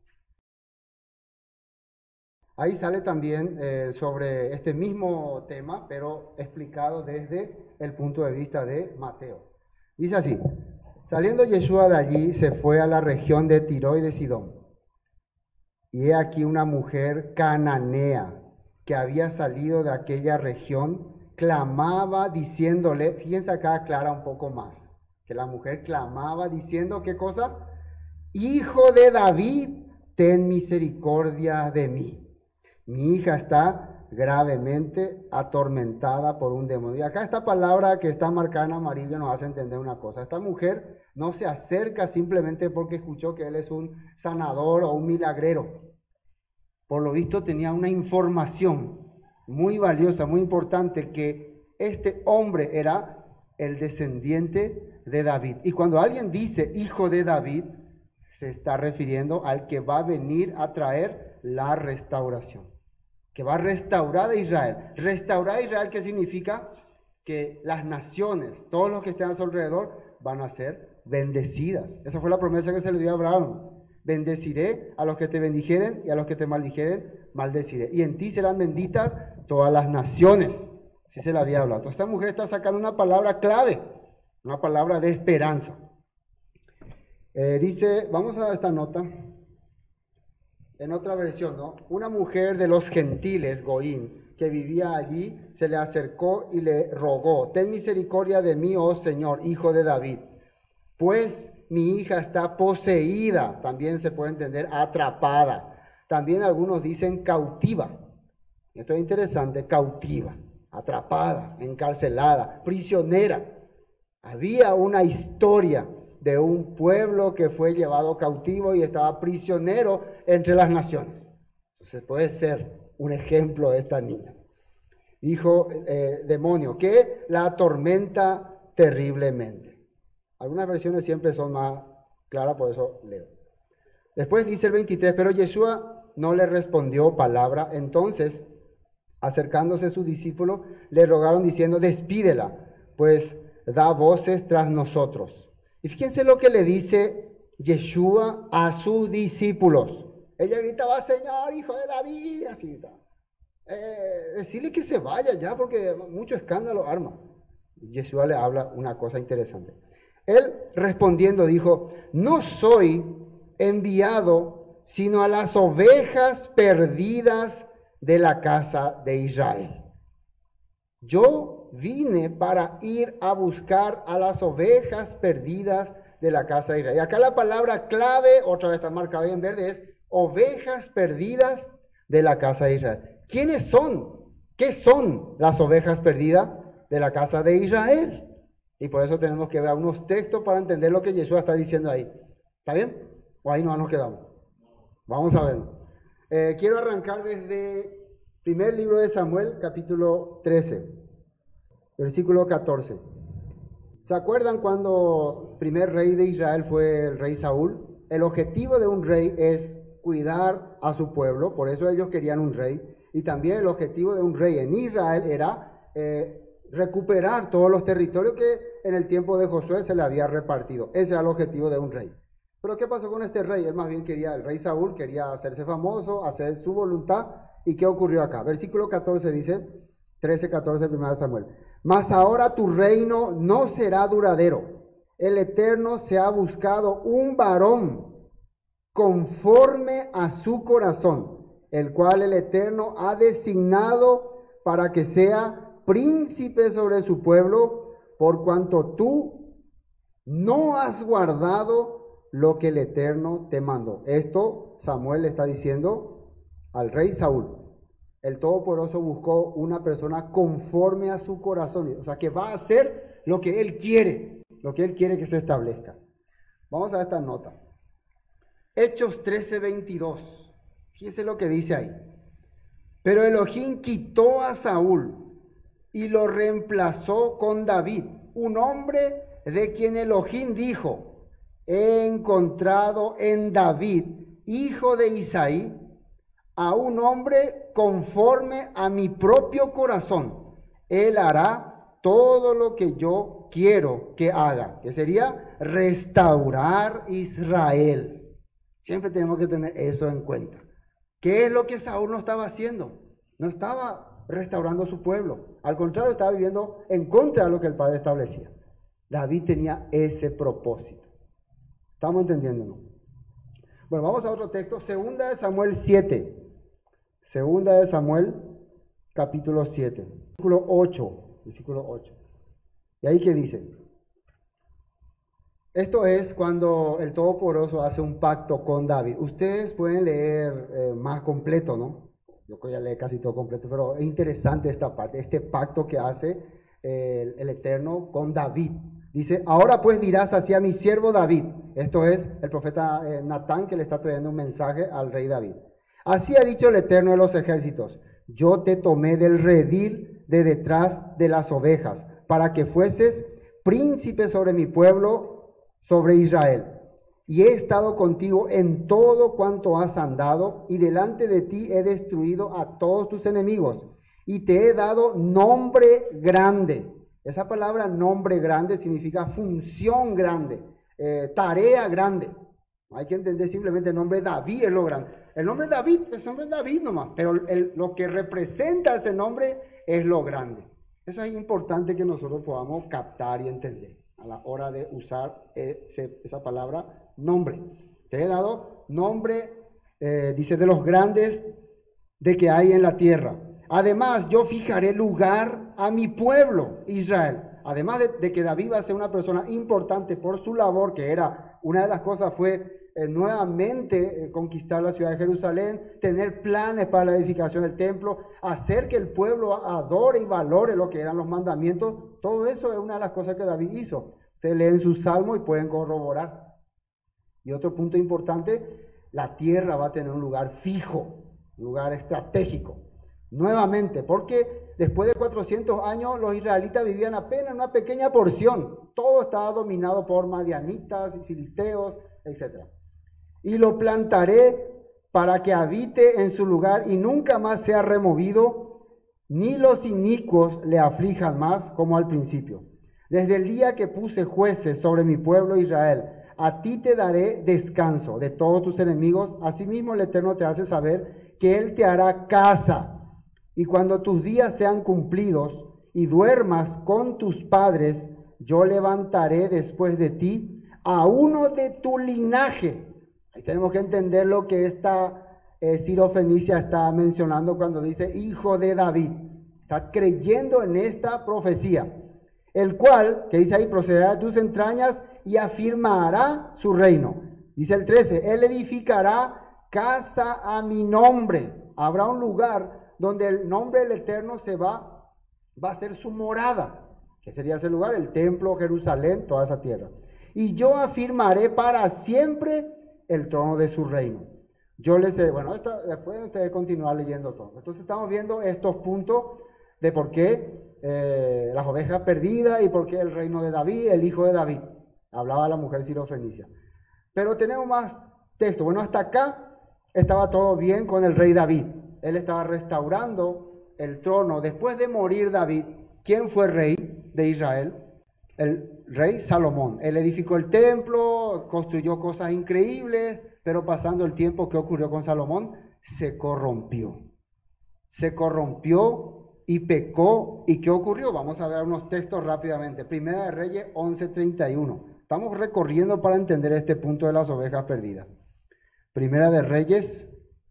Ahí sale también eh, sobre este mismo tema, pero explicado desde el punto de vista de Mateo. Dice así, saliendo Yeshua de allí, se fue a la región de Tiro y de Sidón. Y he aquí una mujer cananea que había salido de aquella región, clamaba diciéndole, fíjense acá aclara un poco más, que la mujer clamaba diciendo, ¿qué cosa? Hijo de David, ten misericordia de mí. Mi hija está gravemente atormentada por un demonio. Y acá esta palabra que está marcada en amarillo nos hace entender una cosa. Esta mujer no se acerca simplemente porque escuchó que él es un sanador o un milagrero. Por lo visto tenía una información muy valiosa, muy importante, que este hombre era el descendiente de David. Y cuando alguien dice hijo de David, se está refiriendo al que va a venir a traer la restauración, que va a restaurar a Israel. Restaurar a Israel, ¿qué significa? Que las naciones, todos los que estén a su alrededor, van a ser bendecidas. Esa fue la promesa que se le dio a Abraham. Bendeciré a los que te bendijeren y a los que te maldijeren, maldeciré. Y en ti serán benditas todas las naciones. Así se le había hablado. Entonces esta mujer está sacando una palabra clave, una palabra de esperanza. Eh, dice, vamos a esta nota, en otra versión, ¿no? Una mujer de los gentiles, Goín, que vivía allí, se le acercó y le rogó, ten misericordia de mí, oh Señor, hijo de David, pues mi hija está poseída, también se puede entender atrapada, también algunos dicen cautiva. esto es interesante, cautiva, atrapada, encarcelada, prisionera. Había una historia de un pueblo que fue llevado cautivo y estaba prisionero entre las naciones. Entonces puede ser un ejemplo de esta niña. Dijo eh, demonio, que la atormenta terriblemente. Algunas versiones siempre son más claras, por eso leo. Después dice el veintitrés, pero Yeshua no le respondió palabra. Entonces, acercándose a sus discípulos, le rogaron diciendo, despídela, pues da voces tras nosotros. Y fíjense lo que le dice Yeshua a sus discípulos. Ella gritaba, Señor, hijo de David, así gritaba. Eh, decirle que se vaya ya, porque mucho escándalo arma. Y Yeshua le habla una cosa interesante. Él respondiendo dijo, no soy enviado sino a las ovejas perdidas de la casa de Israel. Yo vine para ir a buscar a las ovejas perdidas de la casa de Israel. Y acá la palabra clave, otra vez está marcada en verde, es ovejas perdidas de la casa de Israel. ¿Quiénes son? ¿Qué son las ovejas perdidas de la casa de Israel? Y por eso tenemos que ver unos textos para entender lo que Yeshua está diciendo ahí. ¿Está bien? ¿O ahí no nos quedamos? Vamos a ver. Eh, quiero arrancar desde primer libro de Samuel, capítulo trece, versículo catorce. ¿Se acuerdan cuando el primer rey de Israel fue el rey Saúl? El objetivo de un rey es cuidar a su pueblo, por eso ellos querían un rey. Y también el objetivo de un rey en Israel era eh, recuperar todos los territorios que en el tiempo de Josué se le había repartido. Ese era el objetivo de un rey. Pero ¿qué pasó con este rey? Él más bien quería, el rey Saúl quería hacerse famoso, hacer su voluntad. ¿Y qué ocurrió acá? Versículo catorce dice, trece, catorce, primera de Samuel. Mas ahora tu reino no será duradero. El Eterno se ha buscado un varón conforme a su corazón, el cual el Eterno ha designado para que sea príncipe sobre su pueblo, por cuanto tú no has guardado lo que el Eterno te mandó. Esto Samuel le está diciendo al rey Saúl. El Todopoderoso buscó una persona conforme a su corazón, o sea, que va a hacer lo que él quiere, lo que él quiere que se establezca. Vamos a esta nota. Hechos trece, veintidós. Fíjense lo que dice ahí. Pero Elohim quitó a Saúl y lo reemplazó con David, un hombre de quien Elohim dijo, he encontrado en David, hijo de Isaí, a un hombre conforme a mi propio corazón. Él hará todo lo que yo quiero que haga, que sería restaurar Israel. Siempre tenemos que tener eso en cuenta. ¿Qué es lo que Saúl no estaba haciendo? No estaba restaurando su pueblo. Al contrario, estaba viviendo en contra de lo que el Padre establecía. David tenía ese propósito. ¿Estamos entendiendo? Bueno, vamos a otro texto. Segunda de Samuel siete. Segunda de Samuel, capítulo siete. Versículo ocho. Versículo ocho. ¿Y ahí qué dice? Esto es cuando el Todopoderoso hace un pacto con David. Ustedes pueden leer eh, más completo, ¿no? Yo ya leí casi todo completo, pero es interesante esta parte, este pacto que hace eh, el, el Eterno con David. Dice, ahora pues dirás así a mi siervo David. Esto es el profeta eh, Natán que le está trayendo un mensaje al rey David. Así ha dicho el Eterno de los ejércitos, yo te tomé del redil de detrás de las ovejas, para que fueses príncipe sobre mi pueblo, sobre Israel. Y he estado contigo en todo cuanto has andado, y delante de ti he destruido a todos tus enemigos, y te he dado nombre grande. Esa palabra nombre grande significa función grande, eh, tarea grande. Hay que entender simplemente el nombre David es lo grande. El nombre David es el nombre David nomás, pero el, lo que representa ese nombre es lo grande. Eso es importante que nosotros podamos captar y entender a la hora de usar ese, esa palabra nombre. Te he dado nombre, eh, dice, de los grandes de que hay en la tierra. Además, yo fijaré lugar a mi pueblo, Israel. Además de, de que David va a ser una persona importante por su labor, que era, una de las cosas fue eh, nuevamente eh, conquistar la ciudad de Jerusalén, tener planes para la edificación del templo, hacer que el pueblo adore y valore lo que eran los mandamientos. Todo eso es una de las cosas que David hizo. Ustedes leen sus salmos y pueden corroborar. Y otro punto importante, la tierra va a tener un lugar fijo, un lugar estratégico. Nuevamente, porque después de cuatrocientos años los israelitas vivían apenas en una pequeña porción. Todo estaba dominado por madianitas, filisteos, etcétera. Y lo plantaré para que habite en su lugar y nunca más sea removido, ni los inicuos le aflijan más como al principio. Desde el día que puse jueces sobre mi pueblo Israel, a ti te daré descanso de todos tus enemigos. Asimismo el Eterno te hace saber que Él te hará casa. Y cuando tus días sean cumplidos y duermas con tus padres, yo levantaré después de ti a uno de tu linaje. Ahí tenemos que entender lo que esta eh, Ciro Fenicia está mencionando cuando dice hijo de David. Está creyendo en esta profecía. El cual, que dice ahí, procederá de tus entrañas y afirmará su reino. Dice el trece, él edificará casa a mi nombre. Habrá un lugar donde el nombre del Eterno se va, va a ser su morada. ¿Qué sería ese lugar? El templo, Jerusalén, toda esa tierra. Y yo afirmaré para siempre el trono de su reino. Yo les sé, bueno, esta, después ustedes continuar leyendo todo. Entonces estamos viendo estos puntos de por qué eh, las ovejas perdidas y por qué el reino de David, el hijo de David. Hablaba la mujer Sirofenicia. Pero tenemos más texto. Bueno, hasta acá estaba todo bien con el rey David. Él estaba restaurando el trono. Después de morir David, ¿quién fue rey de Israel? El rey Salomón. Él edificó el templo, construyó cosas increíbles, pero pasando el tiempo, ¿qué ocurrió con Salomón? Se corrompió. Se corrompió y pecó. ¿Y qué ocurrió? Vamos a ver unos textos rápidamente. Primera de Reyes once treinta y uno. Estamos recorriendo para entender este punto de las ovejas perdidas. Primera de Reyes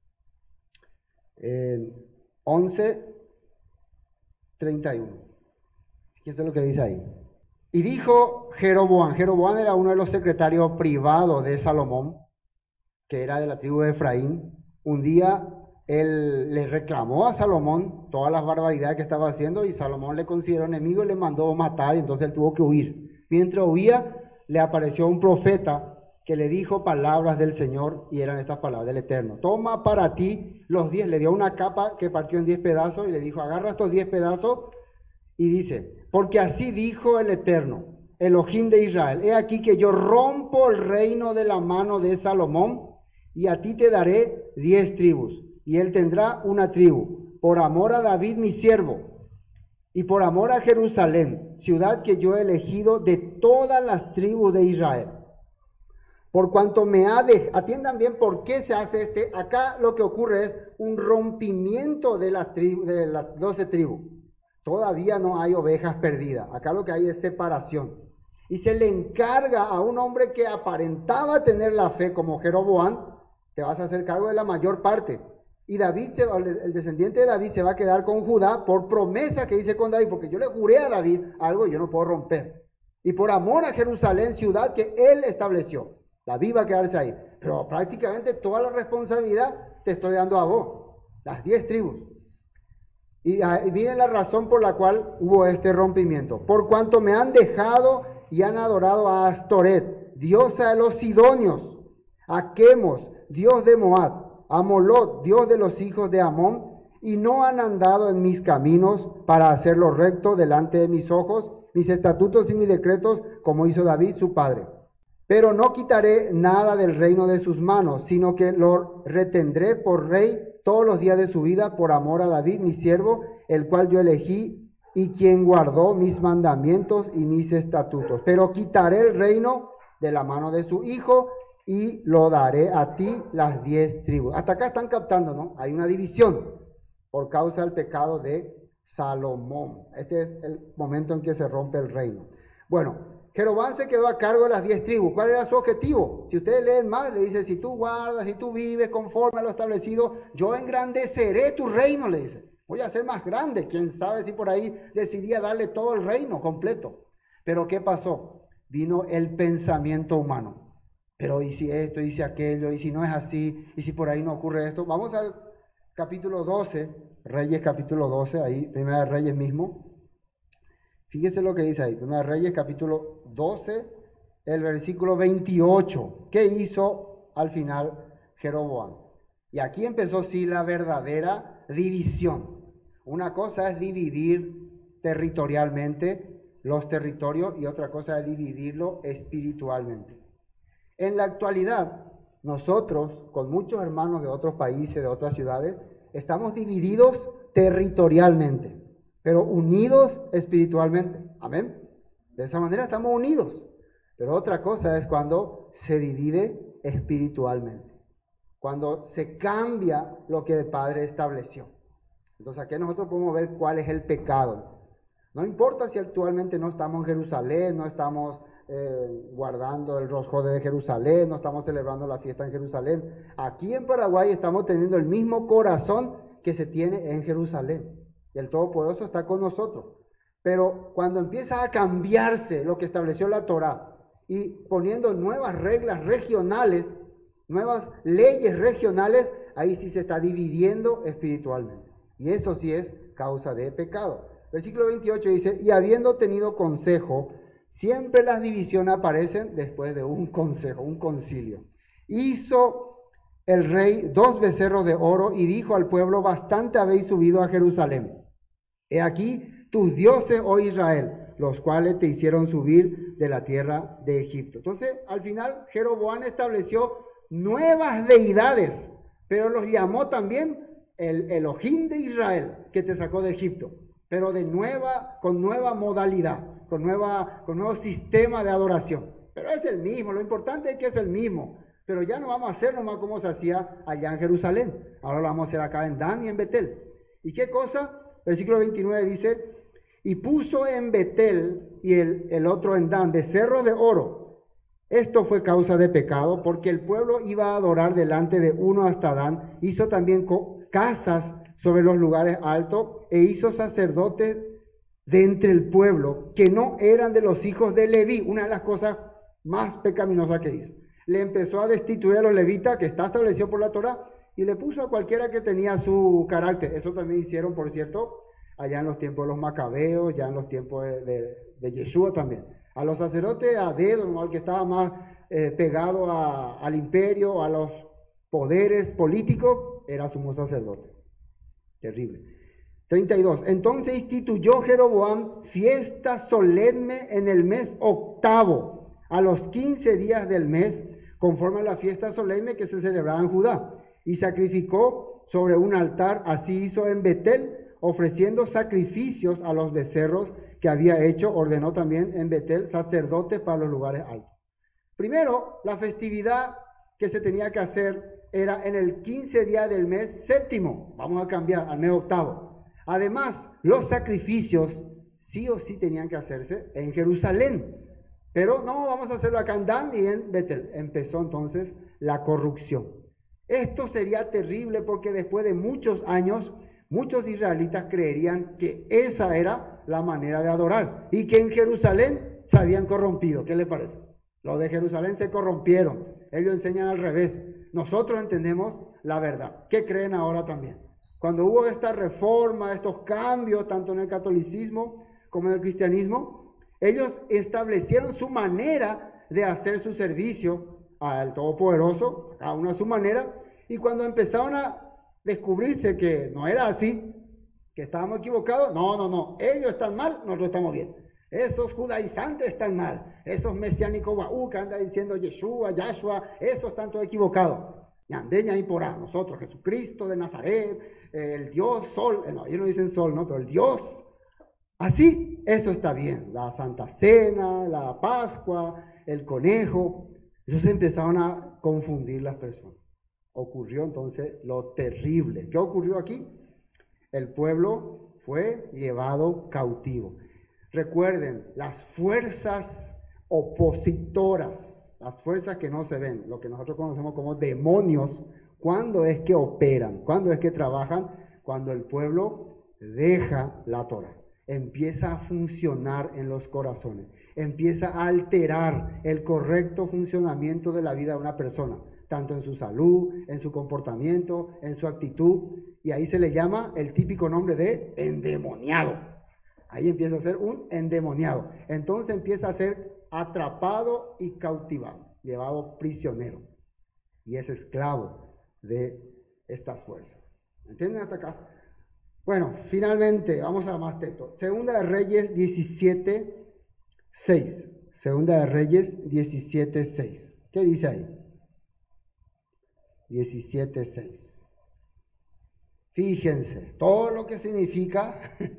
Eh, once treinta y uno. Fíjense lo que dice ahí. Y dijo Jeroboam. Jeroboam era uno de los secretarios privados de Salomón, que era de la tribu de Efraín. Un día él le reclamó a Salomón todas las barbaridades que estaba haciendo y Salomón le consideró enemigo y le mandó matar, y entonces él tuvo que huir. Mientras huía, le apareció un profeta que le dijo palabras del Señor, y eran estas palabras del Eterno. Toma para ti los diez, le dio una capa que partió en diez pedazos y le dijo, agarra estos diez pedazos, y dice, porque así dijo el Eterno, Elohim de Israel, he aquí que yo rompo el reino de la mano de Salomón, y a ti te daré diez tribus, y él tendrá una tribu, por amor a David mi siervo, y por amor a Jerusalén, ciudad que yo he elegido de todas las tribus de Israel. Por cuanto me ha dejado, atiendan bien por qué se hace este, acá lo que ocurre es un rompimiento de, la tribu, de las doce tribus. Todavía no hay ovejas perdidas, acá lo que hay es separación. Y se le encarga a un hombre que aparentaba tener la fe como Jeroboam, te vas a hacer cargo de la mayor parte. Y David, se, el descendiente de David se va a quedar con Judá por promesa que hice con David, porque yo le juré a David algo y yo no puedo romper. Y por amor a Jerusalén, ciudad que él estableció. David va a quedarse ahí, pero prácticamente toda la responsabilidad te estoy dando a vos, las diez tribus. Y, y viene la razón por la cual hubo este rompimiento. Por cuanto me han dejado y han adorado a Astoret, diosa de los sidonios, a Quemos, dios de Moab, a Molot, dios de los hijos de Amón, y no han andado en mis caminos para hacerlo recto delante de mis ojos, mis estatutos y mis decretos, como hizo David su padre. Pero no quitaré nada del reino de sus manos, sino que lo retendré por rey todos los días de su vida, por amor a David, mi siervo, el cual yo elegí, y quien guardó mis mandamientos y mis estatutos. Pero quitaré el reino de la mano de su hijo, y lo daré a ti las diez tribus. Hasta acá están captando, ¿no? Hay una división por causa del pecado de Salomón. Este es el momento en que se rompe el reino. Bueno, Jeroboam se quedó a cargo de las diez tribus. ¿Cuál era su objetivo? Si ustedes leen más, le dice, si tú guardas, si tú vives conforme a lo establecido, yo engrandeceré tu reino, le dice. Voy a ser más grande. Quién sabe si por ahí decidía darle todo el reino completo. Pero ¿qué pasó? Vino el pensamiento humano. pero ¿y si esto, y si aquello, y si no es así, y si por ahí no ocurre esto? Vamos al capítulo doce, Reyes capítulo doce, ahí, Primera de Reyes mismo. Fíjese lo que dice ahí, Primera de Reyes capítulo doce, el versículo veintiocho. ¿Qué hizo al final Jeroboam? Y aquí empezó sí la verdadera división. Una cosa es dividir territorialmente los territorios y otra cosa es dividirlo espiritualmente. En la actualidad, nosotros, con muchos hermanos de otros países, de otras ciudades, estamos divididos territorialmente, pero unidos espiritualmente. Amén. De esa manera estamos unidos. Pero otra cosa es cuando se divide espiritualmente, cuando se cambia lo que el Padre estableció. Entonces aquí nosotros podemos ver cuál es el pecado. No importa si actualmente no estamos en Jerusalén, no estamos eh, guardando el rosco de Jerusalén, no estamos celebrando la fiesta en Jerusalén. Aquí en Paraguay estamos teniendo el mismo corazón que se tiene en Jerusalén. Y el Todopoderoso está con nosotros. Pero cuando empieza a cambiarse lo que estableció la Torá y poniendo nuevas reglas regionales, nuevas leyes regionales, ahí sí se está dividiendo espiritualmente. Y eso sí es causa de pecado. Versículo veintiocho dice, y habiendo tenido consejo, siempre las divisiones aparecen después de un consejo, un concilio. Hizo el rey dos becerros de oro y dijo al pueblo, bastante habéis subido a Jerusalén. He aquí tus dioses, oh Israel, los cuales te hicieron subir de la tierra de Egipto. Entonces, al final, Jeroboam estableció nuevas deidades, pero los llamó también el Elohim de Israel, que te sacó de Egipto, pero de nueva, con nueva modalidad, con, nueva, con nuevo sistema de adoración. Pero es el mismo, lo importante es que es el mismo, pero ya no vamos a hacer nomás como se hacía allá en Jerusalén, ahora lo vamos a hacer acá en Dan y en Betel. ¿Y qué cosa? Versículo veintinueve dice, y puso en Betel y el, el otro en Dan becerros de oro. Esto fue causa de pecado, porque el pueblo iba a adorar delante de uno hasta Dan. Hizo también casas sobre los lugares altos e hizo sacerdotes de entre el pueblo que no eran de los hijos de Leví. Una de las cosas más pecaminosas que hizo. Le empezó a destituir a los levitas, que está establecido por la Torá, y le puso a cualquiera que tenía su carácter. Eso también hicieron, por cierto, allá en los tiempos de los macabeos, ya en los tiempos de, de, de Yeshua también. A los sacerdotes a dedo, ¿no? Al que estaba más eh, pegado a, al imperio, a los poderes políticos, era sumo sacerdote. Terrible. treinta y dos. Entonces instituyó Jeroboam fiesta solemne en el mes octavo, a los quince días del mes, conforme a la fiesta solemne que se celebraba en Judá. Y sacrificó sobre un altar, así hizo en Betel, ofreciendo sacrificios a los becerros que había hecho. Ordenó también en Betel sacerdotes para los lugares altos. Primero, la festividad que se tenía que hacer era en el quince día del mes séptimo. Vamos a cambiar al mes octavo. Además, los sacrificios sí o sí tenían que hacerse en Jerusalén. Pero no, vamos a hacerlo acá en Dan y en Betel. Empezó entonces la corrupción. Esto sería terrible porque después de muchos años, muchos israelitas creerían que esa era la manera de adorar y que en Jerusalén se habían corrompido. ¿Qué les parece? Los de Jerusalén se corrompieron. Ellos enseñan al revés. Nosotros entendemos la verdad. ¿Qué creen ahora también? Cuando hubo esta reforma, estos cambios, tanto en el catolicismo como en el cristianismo, ellos establecieron su manera de hacer su servicio al Todopoderoso, cada uno a su manera, y cuando empezaron a descubrirse que no era así, que estábamos equivocados, no, no, no, ellos están mal, nosotros estamos bien. Esos judaizantes están mal, esos mesiánicos guau que andan diciendo Yeshua, Yahshua, esos están todos equivocados. Yandeña y porá, nosotros, Jesucristo de Nazaret, el Dios Sol, no, ellos no dicen Sol, no, pero el Dios, así, eso está bien. La Santa Cena, la Pascua, el conejo. Entonces empezaron a confundir las personas. Ocurrió entonces lo terrible. ¿Qué ocurrió aquí? El pueblo fue llevado cautivo. Recuerden, las fuerzas opositoras, las fuerzas que no se ven, lo que nosotros conocemos como demonios, ¿cuándo es que operan? ¿Cuándo es que trabajan? Cuando el pueblo deja la Torá. empieza a funcionar en los corazones, empieza a alterar el correcto funcionamiento de la vida de una persona, tanto en su salud, en su comportamiento, en su actitud, y ahí se le llama el típico nombre de endemoniado. Ahí empieza a ser un endemoniado. Entonces empieza a ser atrapado y cautivado, llevado prisionero, y es esclavo de estas fuerzas. ¿Entienden hasta acá? Bueno, finalmente, vamos a más texto. Segunda de Reyes diecisiete, seis. Segunda de Reyes diecisiete, seis. ¿Qué dice ahí? diecisiete, seis. Fíjense, todo lo que significa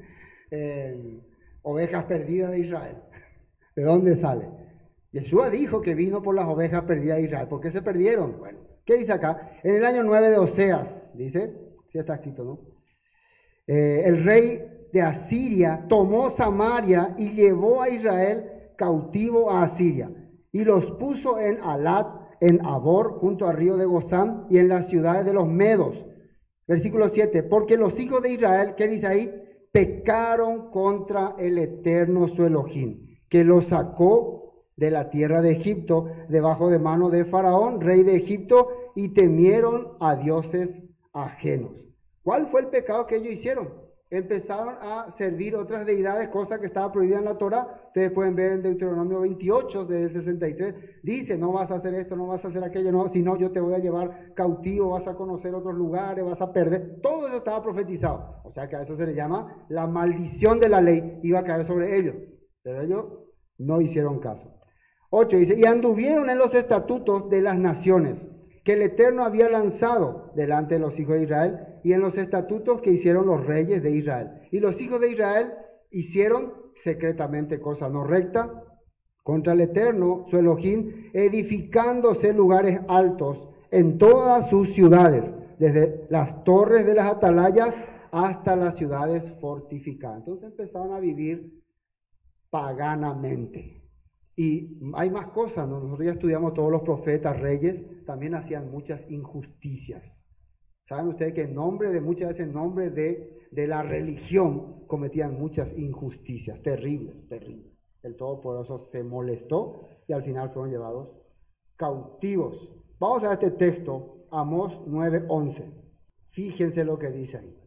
eh, ovejas perdidas de Israel. ¿De dónde sale? Yeshua dijo que vino por las ovejas perdidas de Israel. ¿Por qué se perdieron? Bueno, ¿qué dice acá? En el año nueve de Oseas, dice, sí está escrito, ¿no? Eh, el rey de Asiria tomó Samaria y llevó a Israel cautivo a Asiria y los puso en Alat, en Abor, junto al río de Gozán y en las ciudades de los Medos. Versículo siete, porque los hijos de Israel, ¿qué dice ahí? Pecaron contra el eterno su Elohim, que los sacó de la tierra de Egipto, debajo de mano de Faraón, rey de Egipto, y temieron a dioses ajenos. ¿Cuál fue el pecado que ellos hicieron? Empezaron a servir otras deidades, cosa que estaba prohibida en la Torah. Ustedes pueden ver en Deuteronomio veintiocho, desde el sesenta y tres, dice, no vas a hacer esto, no vas a hacer aquello, no, sino yo te voy a llevar cautivo, vas a conocer otros lugares, vas a perder. Todo eso estaba profetizado. O sea que a eso se le llama la maldición de la ley, iba a caer sobre ellos. Pero ellos no hicieron caso. ocho dice, y anduvieron en los estatutos de las naciones que el Eterno había lanzado delante de los hijos de Israel, y en los estatutos que hicieron los reyes de Israel. Y los hijos de Israel hicieron secretamente cosa no recta contra el Eterno, su Elohim, edificándose lugares altos en todas sus ciudades, desde las torres de las atalayas hasta las ciudades fortificadas. Entonces empezaron a vivir paganamente. Y hay más cosas, ¿no? Nosotros ya estudiamos todos los profetas, reyes, también hacían muchas injusticias. Saben ustedes que en nombre de, muchas veces en nombre de, de la religión, cometían muchas injusticias, terribles, terribles. El Todopoderoso se molestó y al final fueron llevados cautivos. Vamos a este texto, Amós nueve once. Fíjense lo que dice ahí.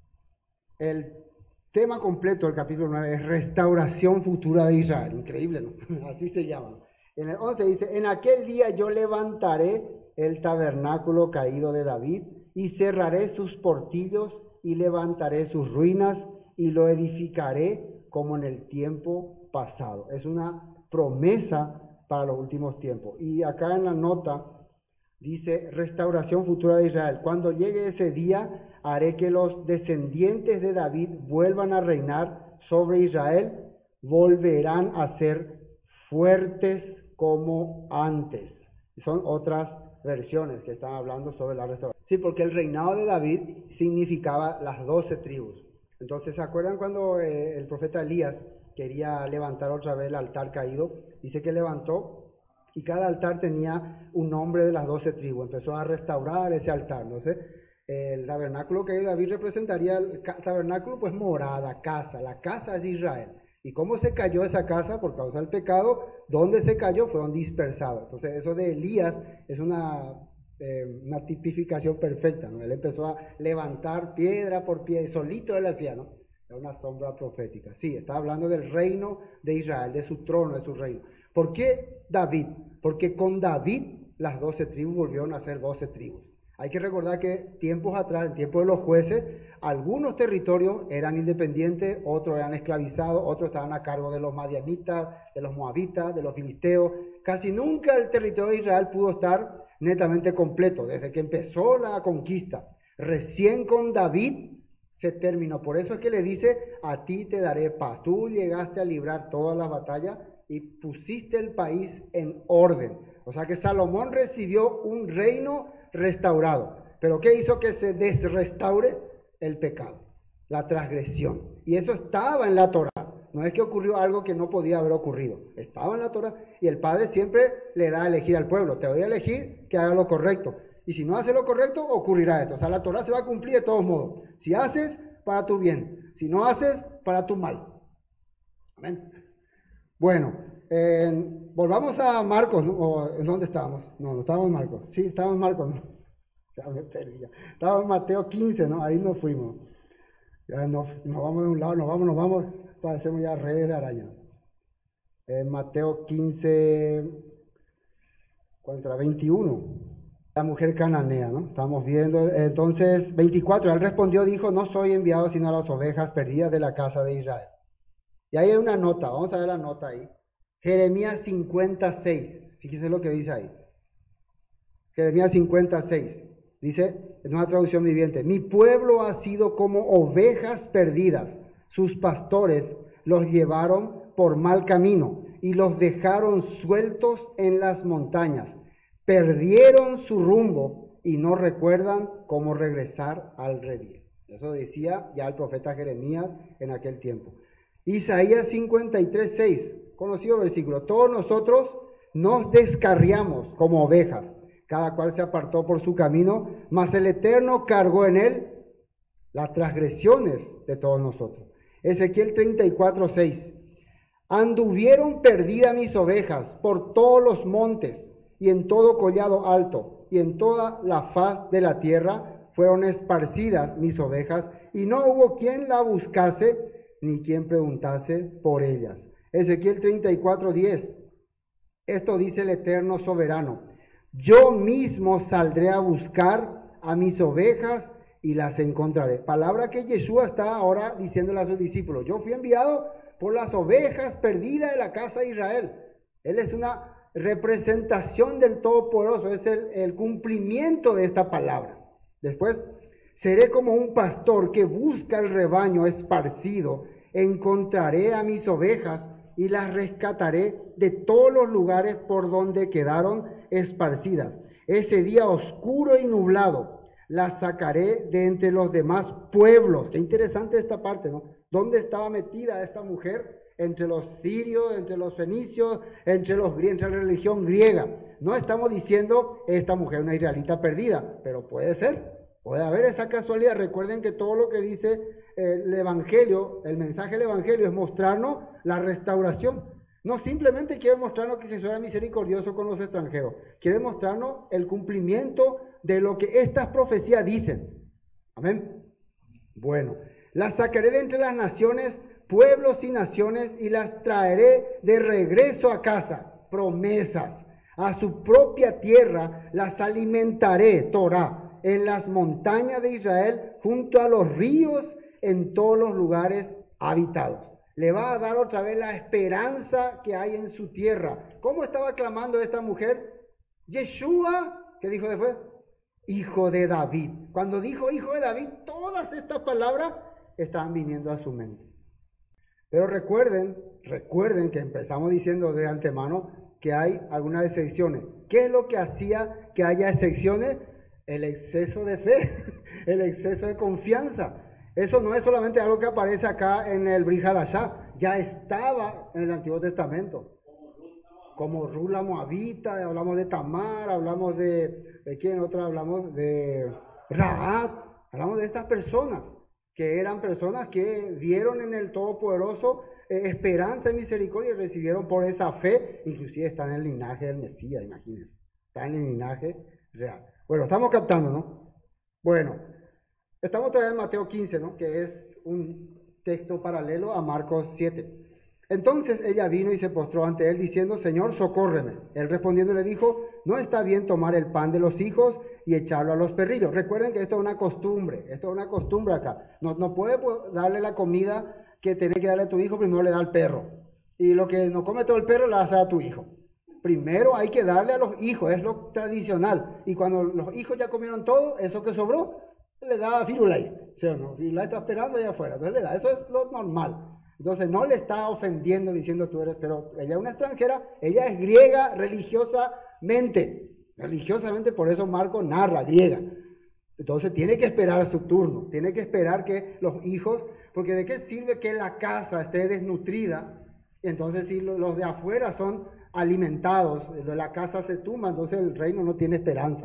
El tema completo del capítulo nueve es restauración futura de Israel. Increíble, ¿no? Así se llama. En el once dice, en aquel día yo levantaré el tabernáculo caído de David y cerraré sus portillos y levantaré sus ruinas y lo edificaré como en el tiempo pasado. Es una promesa para los últimos tiempos. Y acá en la nota dice restauración futura de Israel. Cuando llegue ese día, haré que los descendientes de David vuelvan a reinar sobre Israel, volverán a ser fuertes como antes. Son otras versiones que están hablando sobre la restauración. Sí, porque el reinado de David significaba las doce tribus. Entonces, ¿se acuerdan cuando eh, el profeta Elías quería levantar otra vez el altar caído? Dice que levantó y cada altar tenía un nombre de las doce tribus. Empezó a restaurar ese altar. Entonces, el tabernáculo caído de David representaría el tabernáculo, pues morada, casa. La casa es Israel. ¿Y cómo se cayó esa casa? Por causa del pecado. ¿Dónde se cayó? Fueron dispersados. Entonces, eso de Elías es una, eh, una tipificación perfecta, ¿no? Él empezó a levantar piedra por piedra, y solito él hacía, ¿no? Era una sombra profética. Sí, está hablando del reino de Israel, de su trono, de su reino. ¿Por qué David? Porque con David las doce tribus volvieron a ser doce tribus. Hay que recordar que tiempos atrás, en tiempos de los jueces, algunos territorios eran independientes, otros eran esclavizados, otros estaban a cargo de los madianitas, de los moabitas, de los filisteos. Casi nunca el territorio de Israel pudo estar netamente completo, desde que empezó la conquista. Recién con David se terminó. Por eso es que le dice, a ti te daré paz. Tú llegaste a librar todas las batallas y pusiste el país en orden. O sea que Salomón recibió un reino restaurado. ¿Pero qué hizo que se desrestaure? El pecado, la transgresión. Y eso estaba en la Torá. No es que ocurrió algo que no podía haber ocurrido. Estaba en la Torá. Y el Padre siempre le da a elegir al pueblo. Te doy a elegir que haga lo correcto. Y si no hace lo correcto, ocurrirá esto. O sea, la Torá se va a cumplir de todos modos. Si haces, para tu bien. Si no haces, para tu mal. Amén. Bueno, eh, volvamos a Marcos, ¿no? ¿O en dónde estábamos? No, no estábamos en Marcos. Sí, estábamos en Marcos, ¿no? Ya me perdí. Ya. Estábamos en Mateo quince, ¿no? Ahí nos fuimos. Ya nos, nos vamos de un lado, nos vamos, nos vamos, parecemos ya redes de araña. En Mateo quince, contra veintiuno. La mujer cananea, ¿no? Estamos viendo, entonces, veinticuatro, él respondió, dijo, no soy enviado sino a las ovejas perdidas de la casa de Israel. Y ahí hay una nota, vamos a ver la nota ahí. Jeremías cincuenta y seis, fíjese lo que dice ahí. Jeremías cincuenta y seis, dice, en una traducción viviente, mi pueblo ha sido como ovejas perdidas, sus pastores los llevaron por mal camino y los dejaron sueltos en las montañas. Perdieron su rumbo y no recuerdan cómo regresar al redil. Eso decía ya el profeta Jeremías en aquel tiempo. Isaías cincuenta y tres, seis, conocido versículo. Todos nosotros nos descarriamos como ovejas, cada cual se apartó por su camino, mas el Eterno cargó en él las transgresiones de todos nosotros. Ezequiel treinta y cuatro, seis. Anduvieron perdidas mis ovejas por todos los montes y en todo collado alto y en toda la faz de la tierra fueron esparcidas mis ovejas y no hubo quien la buscase ni quien preguntase por ellas. Ezequiel treinta y cuatro, diez. Esto dice el Eterno soberano. Yo mismo saldré a buscar a mis ovejas y las encontraré. Palabra que Yeshua está ahora diciéndole a sus discípulos. Yo fui enviado por las ovejas perdidas de la casa de Israel. Él es una representación del Todopoderoso, es el, el cumplimiento de esta palabra. Después, seré como un pastor que busca el rebaño esparcido, encontraré a mis ovejas y las rescataré de todos los lugares por donde quedaron esparcidas. Ese día oscuro y nublado las sacaré de entre los demás pueblos. Qué interesante esta parte, ¿no? ¿Dónde estaba metida esta mujer? Entre los sirios, entre los fenicios, entre, los, entre la religión griega. No estamos diciendo esta mujer es una israelita perdida, pero puede ser, puede haber esa casualidad. Recuerden que todo lo que dice el Evangelio, el mensaje del Evangelio es mostrarnos la restauración. No simplemente quiere mostrarnos que Jesús era misericordioso con los extranjeros, quiere mostrarnos el cumplimiento de lo que estas profecías dicen. Amén. Bueno, las sacaré de entre las naciones, pueblos y naciones, y las traeré de regreso a casa, promesas, a su propia tierra, las alimentaré, Torah, en las montañas de Israel, junto a los ríos, en todos los lugares habitados. Le va a dar otra vez la esperanza que hay en su tierra. ¿Cómo estaba clamando esta mujer? Yeshua, ¿qué dijo después? Hijo de David. Cuando dijo hijo de David, todas estas palabras estaban viniendo a su mente. Pero recuerden, recuerden que empezamos diciendo de antemano que hay algunas excepciones. ¿Qué es lo que hacía que haya excepciones? El exceso de fe, el exceso de confianza. Eso no es solamente algo que aparece acá en el Brit Hadashah, ya estaba en el Antiguo Testamento. Como Ruth la Moabita, hablamos de Tamar, hablamos de, ¿de quién otra? Hablamos de Rahat, hablamos de estas personas, que eran personas que vieron en el Todopoderoso eh, esperanza y misericordia y recibieron por esa fe, inclusive están en el linaje del Mesías, imagínense, están en el linaje real. Bueno, estamos captando, ¿no? Bueno. Estamos todavía en Mateo quince, ¿no? Que es un texto paralelo a Marcos siete. Entonces ella vino y se postró ante él diciendo, Señor, socórreme. Él respondiendo le dijo, no está bien tomar el pan de los hijos y echarlo a los perrillos. Recuerden que esto es una costumbre, esto es una costumbre acá. No, no puede darle la comida que tenés que darle a tu hijo, primero le da al perro. Y lo que no come todo el perro, le hace a tu hijo. Primero hay que darle a los hijos, es lo tradicional. Y cuando los hijos ya comieron todo, eso que sobró, le da a Firulais, ¿sí o no? Firulais está esperando allá afuera, entonces le da, eso es lo normal. Entonces no le está ofendiendo diciendo tú eres, pero ella es una extranjera, ella es griega religiosamente, religiosamente, por eso Marco narra griega. Entonces tiene que esperar su turno, tiene que esperar que los hijos, porque de qué sirve que la casa esté desnutrida, entonces si los de afuera son alimentados, de la casa se tumba, entonces el reino no tiene esperanza.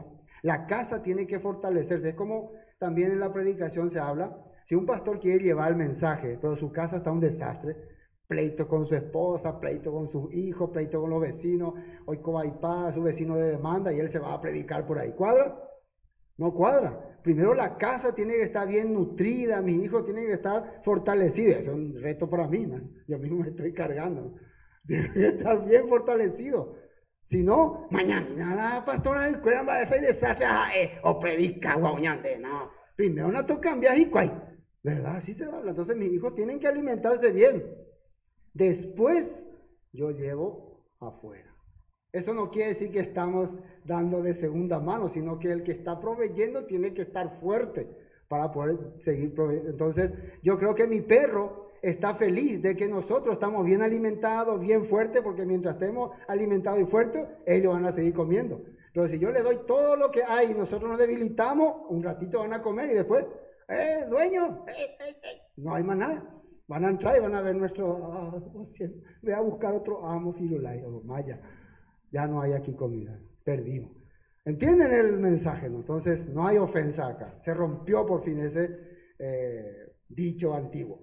La casa tiene que fortalecerse. Es como también en la predicación se habla, si un pastor quiere llevar el mensaje, pero su casa está un desastre, pleito con su esposa, pleito con sus hijos, pleito con los vecinos, hoy cobaipá, su vecino de demanda y él se va a predicar por ahí. ¿Cuadra? No cuadra. Primero la casa tiene que estar bien nutrida, mis hijos tienen que estar fortalecidos. Eso es un reto para mí, ¿no? Yo mismo me estoy cargando. Tienen que estar bien fortalecidos. Si no, mañana la pastora del cuerno va a ser desastre, eh, o predica, guauñante, no. Primero no toca cambiar y cuay, ¿verdad? Así se habla. Entonces mis hijos tienen que alimentarse bien. Después yo llevo afuera. Eso no quiere decir que estamos dando de segunda mano, sino que el que está proveyendo tiene que estar fuerte para poder seguir proveyendo. Entonces, yo creo que mi perro está feliz de que nosotros estamos bien alimentados, bien fuertes, porque mientras estemos alimentados y fuertes, ellos van a seguir comiendo. Pero si yo le doy todo lo que hay y nosotros nos debilitamos, un ratito van a comer y después, ¡eh, dueño! Eh, eh, eh. No hay más nada. Van a entrar y van a ver nuestro, ah, oh, voy a buscar otro amo Firulai o Maya. Ya no hay aquí comida, perdimos. ¿Entienden el mensaje? ¿No? Entonces, no hay ofensa acá. Se rompió por fin ese eh, dicho antiguo.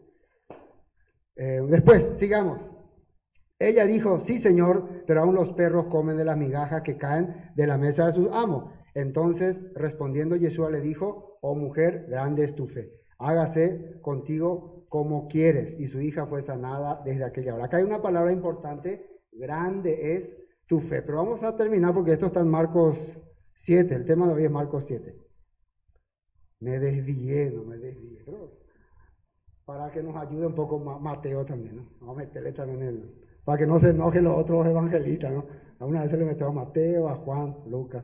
Eh, después, sigamos. Ella dijo, sí, señor, pero aún los perros comen de las migajas que caen de la mesa de sus amos. Entonces, respondiendo Yeshua le dijo, oh mujer, grande es tu fe. Hágase contigo como quieres. Y su hija fue sanada desde aquella hora. Acá hay una palabra importante, grande es tu fe. Pero vamos a terminar porque esto está en Marcos siete. El tema de hoy es Marcos siete. Me desvié, no me desvié. Pero para que nos ayude un poco Mateo también, ¿no? Vamos a meterle también el... Para que no se enojen los otros evangelistas, ¿no? A una vez se le metió a Mateo, a Juan, Lucas.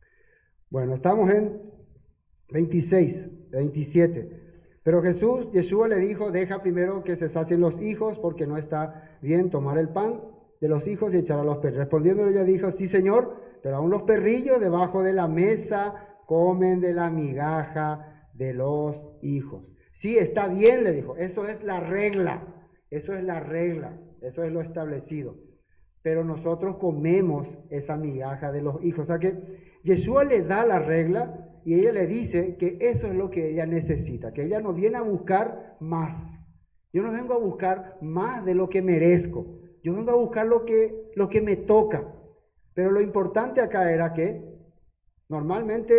Bueno, estamos en veintiséis, veintisiete. Pero Jesús, Yeshua le dijo, deja primero que se sacien los hijos, porque no está bien tomar el pan de los hijos y echar a los perros. Respondiéndole ella dijo, sí señor, pero aún los perrillos debajo de la mesa comen de la migaja de los hijos. Sí, está bien, le dijo, eso es la regla, eso es la regla, eso es lo establecido. Pero nosotros comemos esa migaja de los hijos. O sea que Yeshua le da la regla y ella le dice que eso es lo que ella necesita, que ella no viene a buscar más. Yo no vengo a buscar más de lo que merezco. Yo vengo a buscar lo que, lo que me toca. Pero lo importante acá era que normalmente,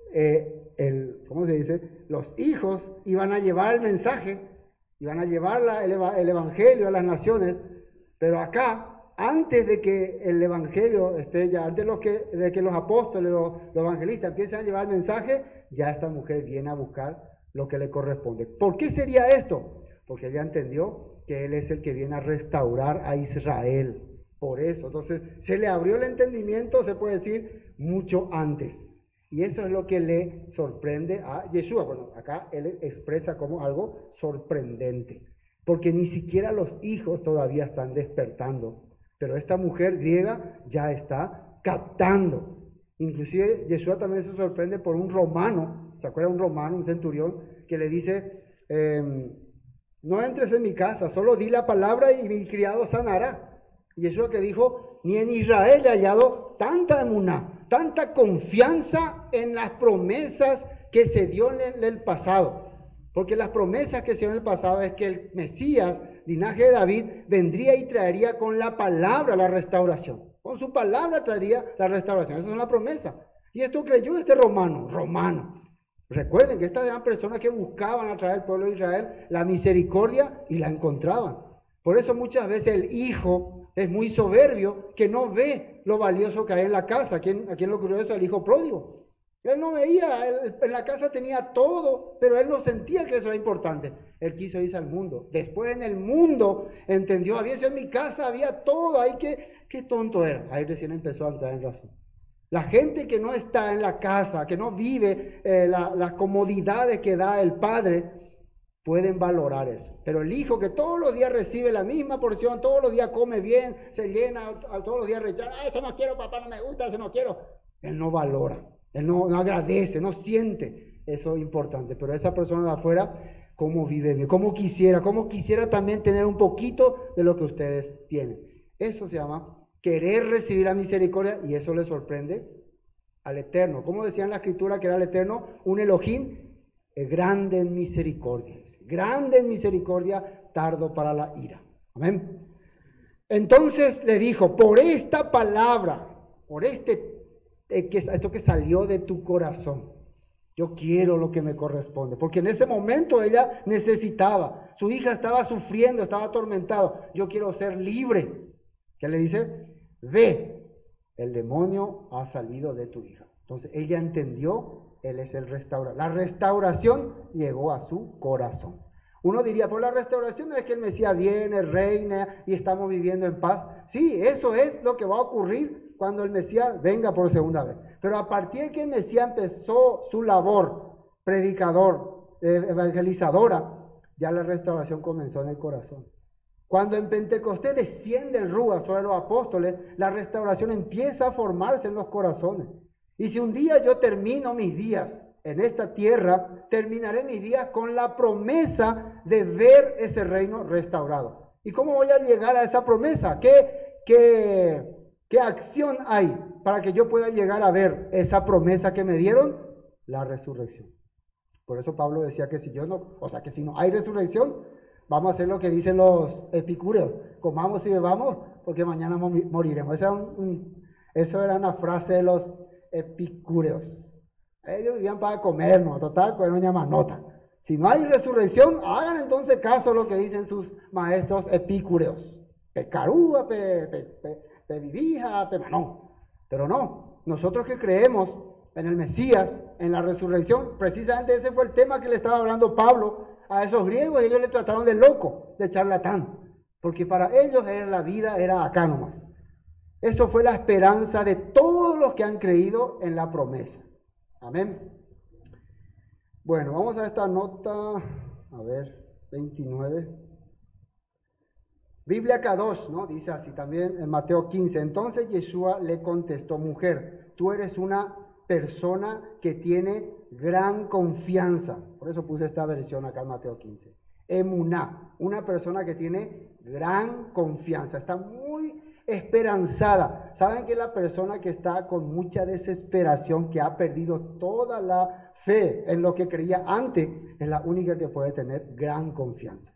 eh, el, ¿cómo se dice? Los hijos iban a llevar el mensaje, iban a llevar la, el, el evangelio a las naciones. Pero acá, antes de que el evangelio esté ya, antes de, los que, de que los apóstoles, los, los evangelistas empiecen a llevar el mensaje, ya esta mujer viene a buscar lo que le corresponde. ¿Por qué sería esto? Porque ella entendió que Él es el que viene a restaurar a Israel. Por eso, entonces, se le abrió el entendimiento, se puede decir, mucho antes. Y eso es lo que le sorprende a Yeshua. Bueno, acá Él expresa como algo sorprendente, porque ni siquiera los hijos todavía están despertando. Pero esta mujer griega ya está captando. Inclusive, Yeshua también se sorprende por un romano, ¿se acuerda? Un romano, un centurión, que le dice... Eh, no entres en mi casa, solo di la palabra y mi criado sanará. Y eso es lo que dijo, ni en Israel he hallado tanta emuná, tanta confianza en las promesas que se dio en el pasado. Porque las promesas que se dio en el pasado es que el Mesías, linaje de David, vendría y traería con la palabra la restauración. Con su palabra traería la restauración. Esa es una promesa. Y esto creyó este romano, romano. Recuerden que estas eran personas que buscaban a través del pueblo de Israel la misericordia y la encontraban. Por eso muchas veces el hijo es muy soberbio, que no ve lo valioso que hay en la casa. ¿A quién, a quién lo ocurrió eso? El hijo pródigo. Él no veía, él, en la casa tenía todo, pero él no sentía que eso era importante. Él quiso irse al mundo. Después en el mundo entendió, había eso en mi casa, había todo. Ahí que, qué tonto era. Ahí recién empezó a entrar en razón. La gente que no está en la casa, que no vive eh, la, las comodidades que da el padre, pueden valorar eso. Pero el hijo que todos los días recibe la misma porción, todos los días come bien, se llena, todos los días rechaza, ah, eso no quiero, papá, no me gusta, eso no quiero. Él no valora, él no, no agradece, no siente. Eso es importante. Pero esa persona de afuera, ¿cómo vive? ¿Cómo quisiera? ¿Cómo quisiera también tener un poquito de lo que ustedes tienen? Eso se llama querer recibir la misericordia, y eso le sorprende al Eterno. ¿Cómo decía en la Escritura que era el Eterno? Un Elohim eh, grande en misericordia. Grande en misericordia, tardo para la ira. Amén. Entonces le dijo, por esta palabra, por este, eh, que, esto que salió de tu corazón, yo quiero lo que me corresponde. Porque en ese momento ella necesitaba. Su hija estaba sufriendo, estaba atormentado. Yo quiero ser libre. ¿Qué le dice? Ve, el demonio ha salido de tu hija. Entonces ella entendió, él es el restaurador. La restauración llegó a su corazón. Uno diría, por la restauración no es que el Mesías viene, reina y estamos viviendo en paz. Sí, eso es lo que va a ocurrir cuando el Mesías venga por segunda vez. Pero a partir de que el Mesías empezó su labor, predicador, evangelizadora, ya la restauración comenzó en el corazón. Cuando en Pentecostés desciende el Rúa sobre los apóstoles, la restauración empieza a formarse en los corazones. Y si un día yo termino mis días en esta tierra, terminaré mis días con la promesa de ver ese reino restaurado. ¿Y cómo voy a llegar a esa promesa? ¿Qué, qué, qué acción hay para que yo pueda llegar a ver esa promesa que me dieron? La resurrección. Por eso Pablo decía que si yo no, o sea que si no hay resurrección, vamos a hacer lo que dicen los epicúreos, comamos y bebamos porque mañana moriremos. Eso era, un, un, eso era una frase de los epicúreos. Ellos vivían para comer, ¿no? Total, pues no llaman nota. Si no hay resurrección, hagan entonces caso a lo que dicen sus maestros epicúreos. Pecarúa, pe, pe, pe, pe vivija, pe manón. Pero no, nosotros que creemos en el Mesías, en la resurrección, precisamente ese fue el tema que le estaba hablando Pablo a esos griegos, y ellos le trataron de loco, de charlatán, porque para ellos era la vida era acá nomás. Eso fue la esperanza de todos los que han creído en la promesa. Amén. Bueno, vamos a esta nota, a ver, veintinueve. Biblia Kadosh, ¿no? Dice así también en Mateo quince. Entonces Yeshua le contestó, mujer, tú eres una persona que tiene gran confianza. Por eso puse esta versión acá en Mateo quince. Emuná, una persona que tiene gran confianza, está muy esperanzada. ¿Saben que la persona que está con mucha desesperación, que ha perdido toda la fe en lo que creía antes, es la única que puede tener gran confianza?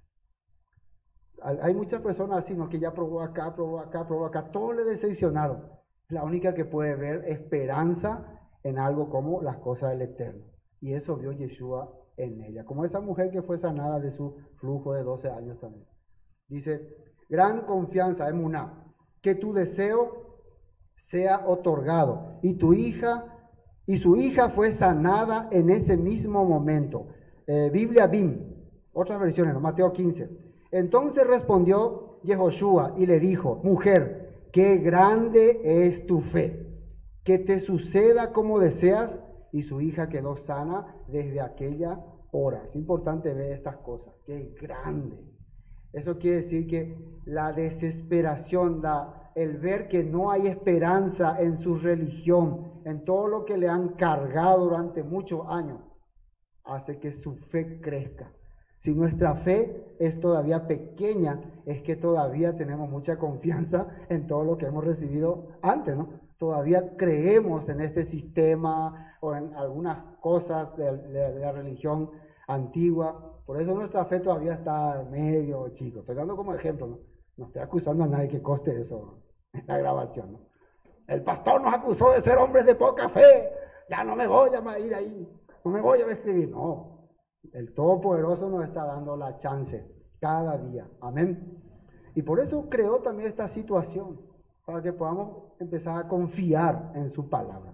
Hay muchas personas así, ¿no? Que ya probó acá, probó acá, probó acá, todos le decepcionaron. Es la única que puede ver esperanza en algo como las cosas del Eterno. Y eso vio Yeshua en ella, como esa mujer que fue sanada de su flujo de doce años también. Dice, gran confianza, emuná, que tu deseo sea otorgado. Y tu hija, y su hija fue sanada en ese mismo momento. Eh, Biblia B I M, otras versiones, ¿no? Mateo quince. Entonces respondió Yehoshua y le dijo, mujer, qué grande es tu fe, que te suceda como deseas. Y su hija quedó sana desde aquella hora. Es importante ver estas cosas, qué grande. Eso quiere decir que la desesperación, la, el ver que no hay esperanza en su religión, en todo lo que le han cargado durante muchos años, hace que su fe crezca. Si nuestra fe es todavía pequeña, es que todavía tenemos mucha confianza en todo lo que hemos recibido antes, ¿no? Todavía creemos en este sistema o en algunas cosas de, de, de la religión antigua. Por eso nuestra fe todavía está medio chico. Estoy dando como ejemplo, ¿no? No estoy acusando a nadie que coste eso en la grabación, ¿no? El pastor nos acusó de ser hombres de poca fe. Ya no me voy a ir ahí. No me voy a escribir. No. El Todopoderoso nos está dando la chance cada día. Amén. Y por eso creó también esta situación, para que podamos empezar a confiar en su palabra.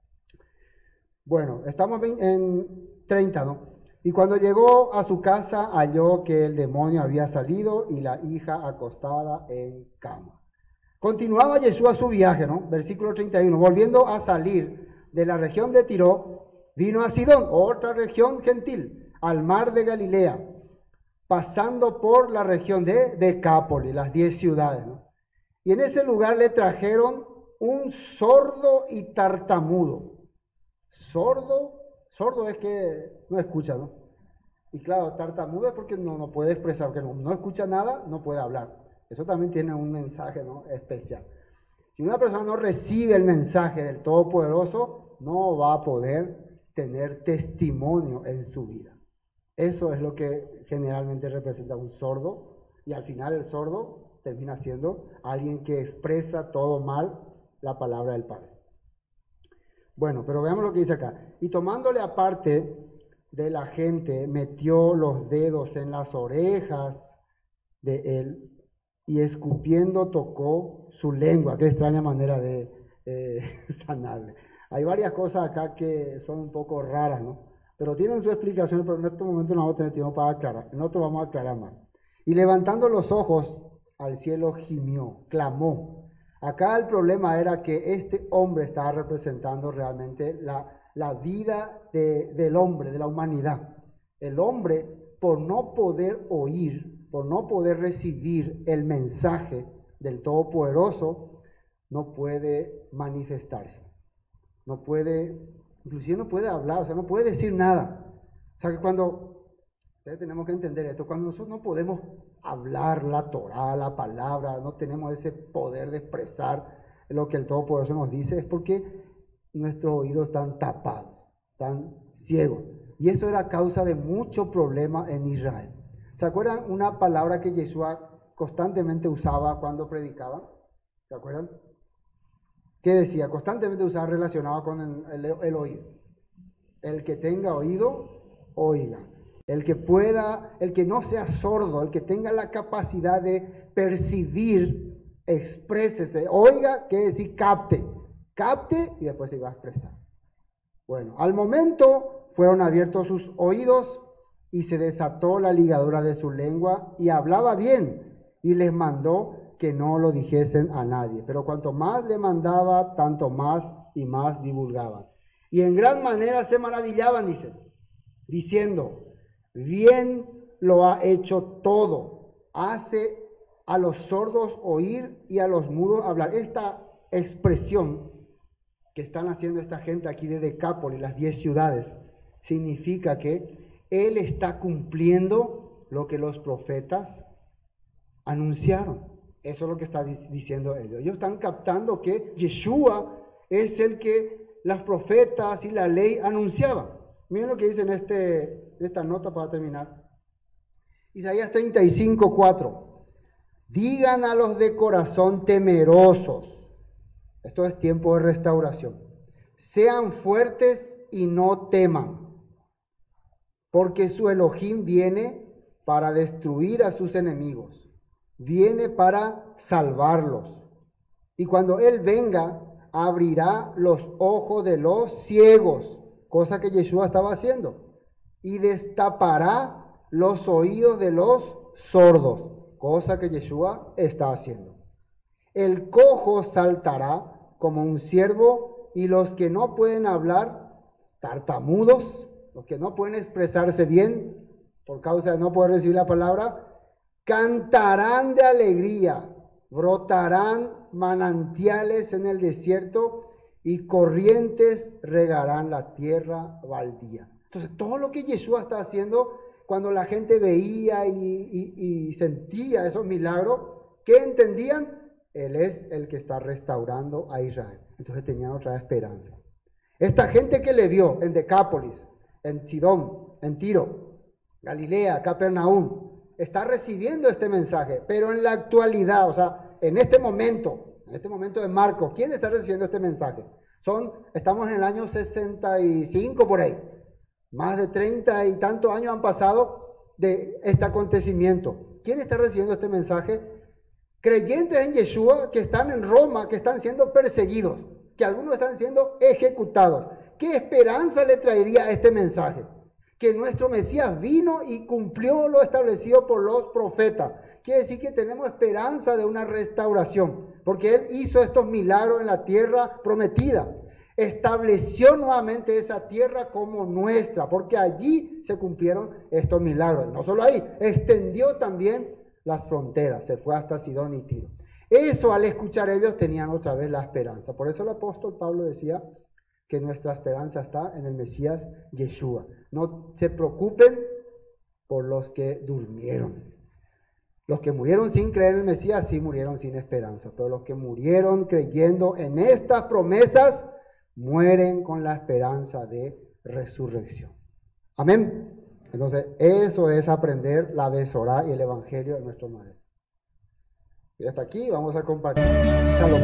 Bueno, estamos en treinta, ¿no? Y cuando llegó a su casa, halló que el demonio había salido y la hija acostada en cama. Continuaba Yeshua su viaje, ¿no? Versículo treinta y uno. Volviendo a salir de la región de Tiro, vino a Sidón, otra región gentil, al mar de Galilea, pasando por la región de Decápolis, las diez ciudades, ¿no? Y en ese lugar le trajeron un sordo y tartamudo. Sordo, sordo es que no escucha, ¿no? Y claro, tartamudo es porque no, no puede expresar, porque no, no escucha nada, no puede hablar. Eso también tiene un mensaje, ¿no? Especial. Si una persona no recibe el mensaje del Todopoderoso, no va a poder tener testimonio en su vida. Eso es lo que generalmente representa un sordo, y al final el sordo termina siendo alguien que expresa todo mal la palabra del Padre. Bueno, pero veamos lo que dice acá. Y tomándole aparte de la gente, metió los dedos en las orejas de él y escupiendo tocó su lengua. Qué extraña manera de eh, sanarle. Hay varias cosas acá que son un poco raras, ¿no? Pero tienen su explicación, pero en este momento no vamos a tener tiempo para aclarar. En otro vamos a aclarar más. Y levantando los ojos al cielo gimió, clamó. Acá el problema era que este hombre estaba representando realmente la, la vida de, del hombre, de la humanidad. El hombre, por no poder oír, por no poder recibir el mensaje del Todopoderoso, no puede manifestarse. No puede, inclusive no puede hablar, o sea, no puede decir nada. O sea, que cuando, ustedes tenemos que entender esto, cuando nosotros no podemos hablar la Torá, la palabra, no tenemos ese poder de expresar lo que el Todopoderoso nos dice, es porque nuestros oídos están tapados, están ciegos. Y eso era causa de mucho problema en Israel. ¿Se acuerdan una palabra que Yeshua constantemente usaba cuando predicaba? ¿Se acuerdan? ¿Qué decía? Constantemente usaba relacionado con el, el, el oído. El que tenga oído, oiga. El que pueda, el que no sea sordo, el que tenga la capacidad de percibir, exprésese. Oiga, quiere decir capte. Capte y después se iba a expresar. Bueno, al momento fueron abiertos sus oídos y se desató la ligadura de su lengua y hablaba bien y les mandó que no lo dijesen a nadie. Pero cuanto más le mandaba, tanto más y más divulgaban. Y en gran manera se maravillaban, dice, diciendo, bien lo ha hecho todo, hace a los sordos oír y a los mudos hablar. Esta expresión que están haciendo esta gente aquí de Decápolis, las diez ciudades, significa que Él está cumpliendo lo que los profetas anunciaron. Eso es lo que está diciendo ellos. Ellos están captando que Yeshua es el que los profetas y la ley anunciaban. Miren lo que dice en este, esta nota para terminar. Isaías treinta y cinco, cuatro. Digan a los de corazón temerosos. Esto es tiempo de restauración. Sean fuertes y no teman, porque su Elohim viene para destruir a sus enemigos. Viene para salvarlos. Y cuando Él venga, abrirá los ojos de los ciegos, cosa que Yeshua estaba haciendo, y destapará los oídos de los sordos, cosa que Yeshua está haciendo. El cojo saltará como un ciervo, y los que no pueden hablar, tartamudos, los que no pueden expresarse bien por causa de no poder recibir la palabra, cantarán de alegría, brotarán manantiales en el desierto y corrientes regarán la tierra baldía. Entonces, todo lo que Yeshua está haciendo, cuando la gente veía y, y, y sentía esos milagros, ¿qué entendían? Él es el que está restaurando a Israel. Entonces tenían otra esperanza. Esta gente que le vio en Decápolis, en Sidón, en Tiro, Galilea, Capernaum, está recibiendo este mensaje, pero en la actualidad, o sea, en este momento, en este momento de Marcos, ¿quién está recibiendo este mensaje? Son, estamos en el año sesenta y cinco por ahí, más de treinta y tantos años han pasado de este acontecimiento. ¿Quién está recibiendo este mensaje? Creyentes en Yeshua que están en Roma, que están siendo perseguidos, que algunos están siendo ejecutados. ¿Qué esperanza le traería este mensaje? Que nuestro Mesías vino y cumplió lo establecido por los profetas. Quiere decir que tenemos esperanza de una restauración, porque Él hizo estos milagros en la tierra prometida. Estableció nuevamente esa tierra como nuestra, porque allí se cumplieron estos milagros. No solo ahí, extendió también las fronteras, se fue hasta Sidón y Tiro. Eso, al escuchar ellos, tenían otra vez la esperanza. Por eso el apóstol Pablo decía que nuestra esperanza está en el Mesías Yeshua. No se preocupen por los que durmieron. Los que murieron sin creer en el Mesías, sí murieron sin esperanza. Pero los que murieron creyendo en estas promesas, mueren con la esperanza de resurrección. Amén. Entonces, eso es aprender la Besorá y el Evangelio de nuestro Maestro. Y hasta aquí vamos a compartir. Shalom.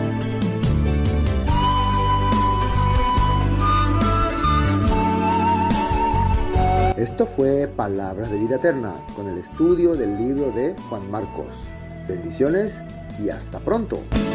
Esto fue Palabras de Vida Eterna, con el estudio del libro de Juan Marcos. Bendiciones y hasta pronto.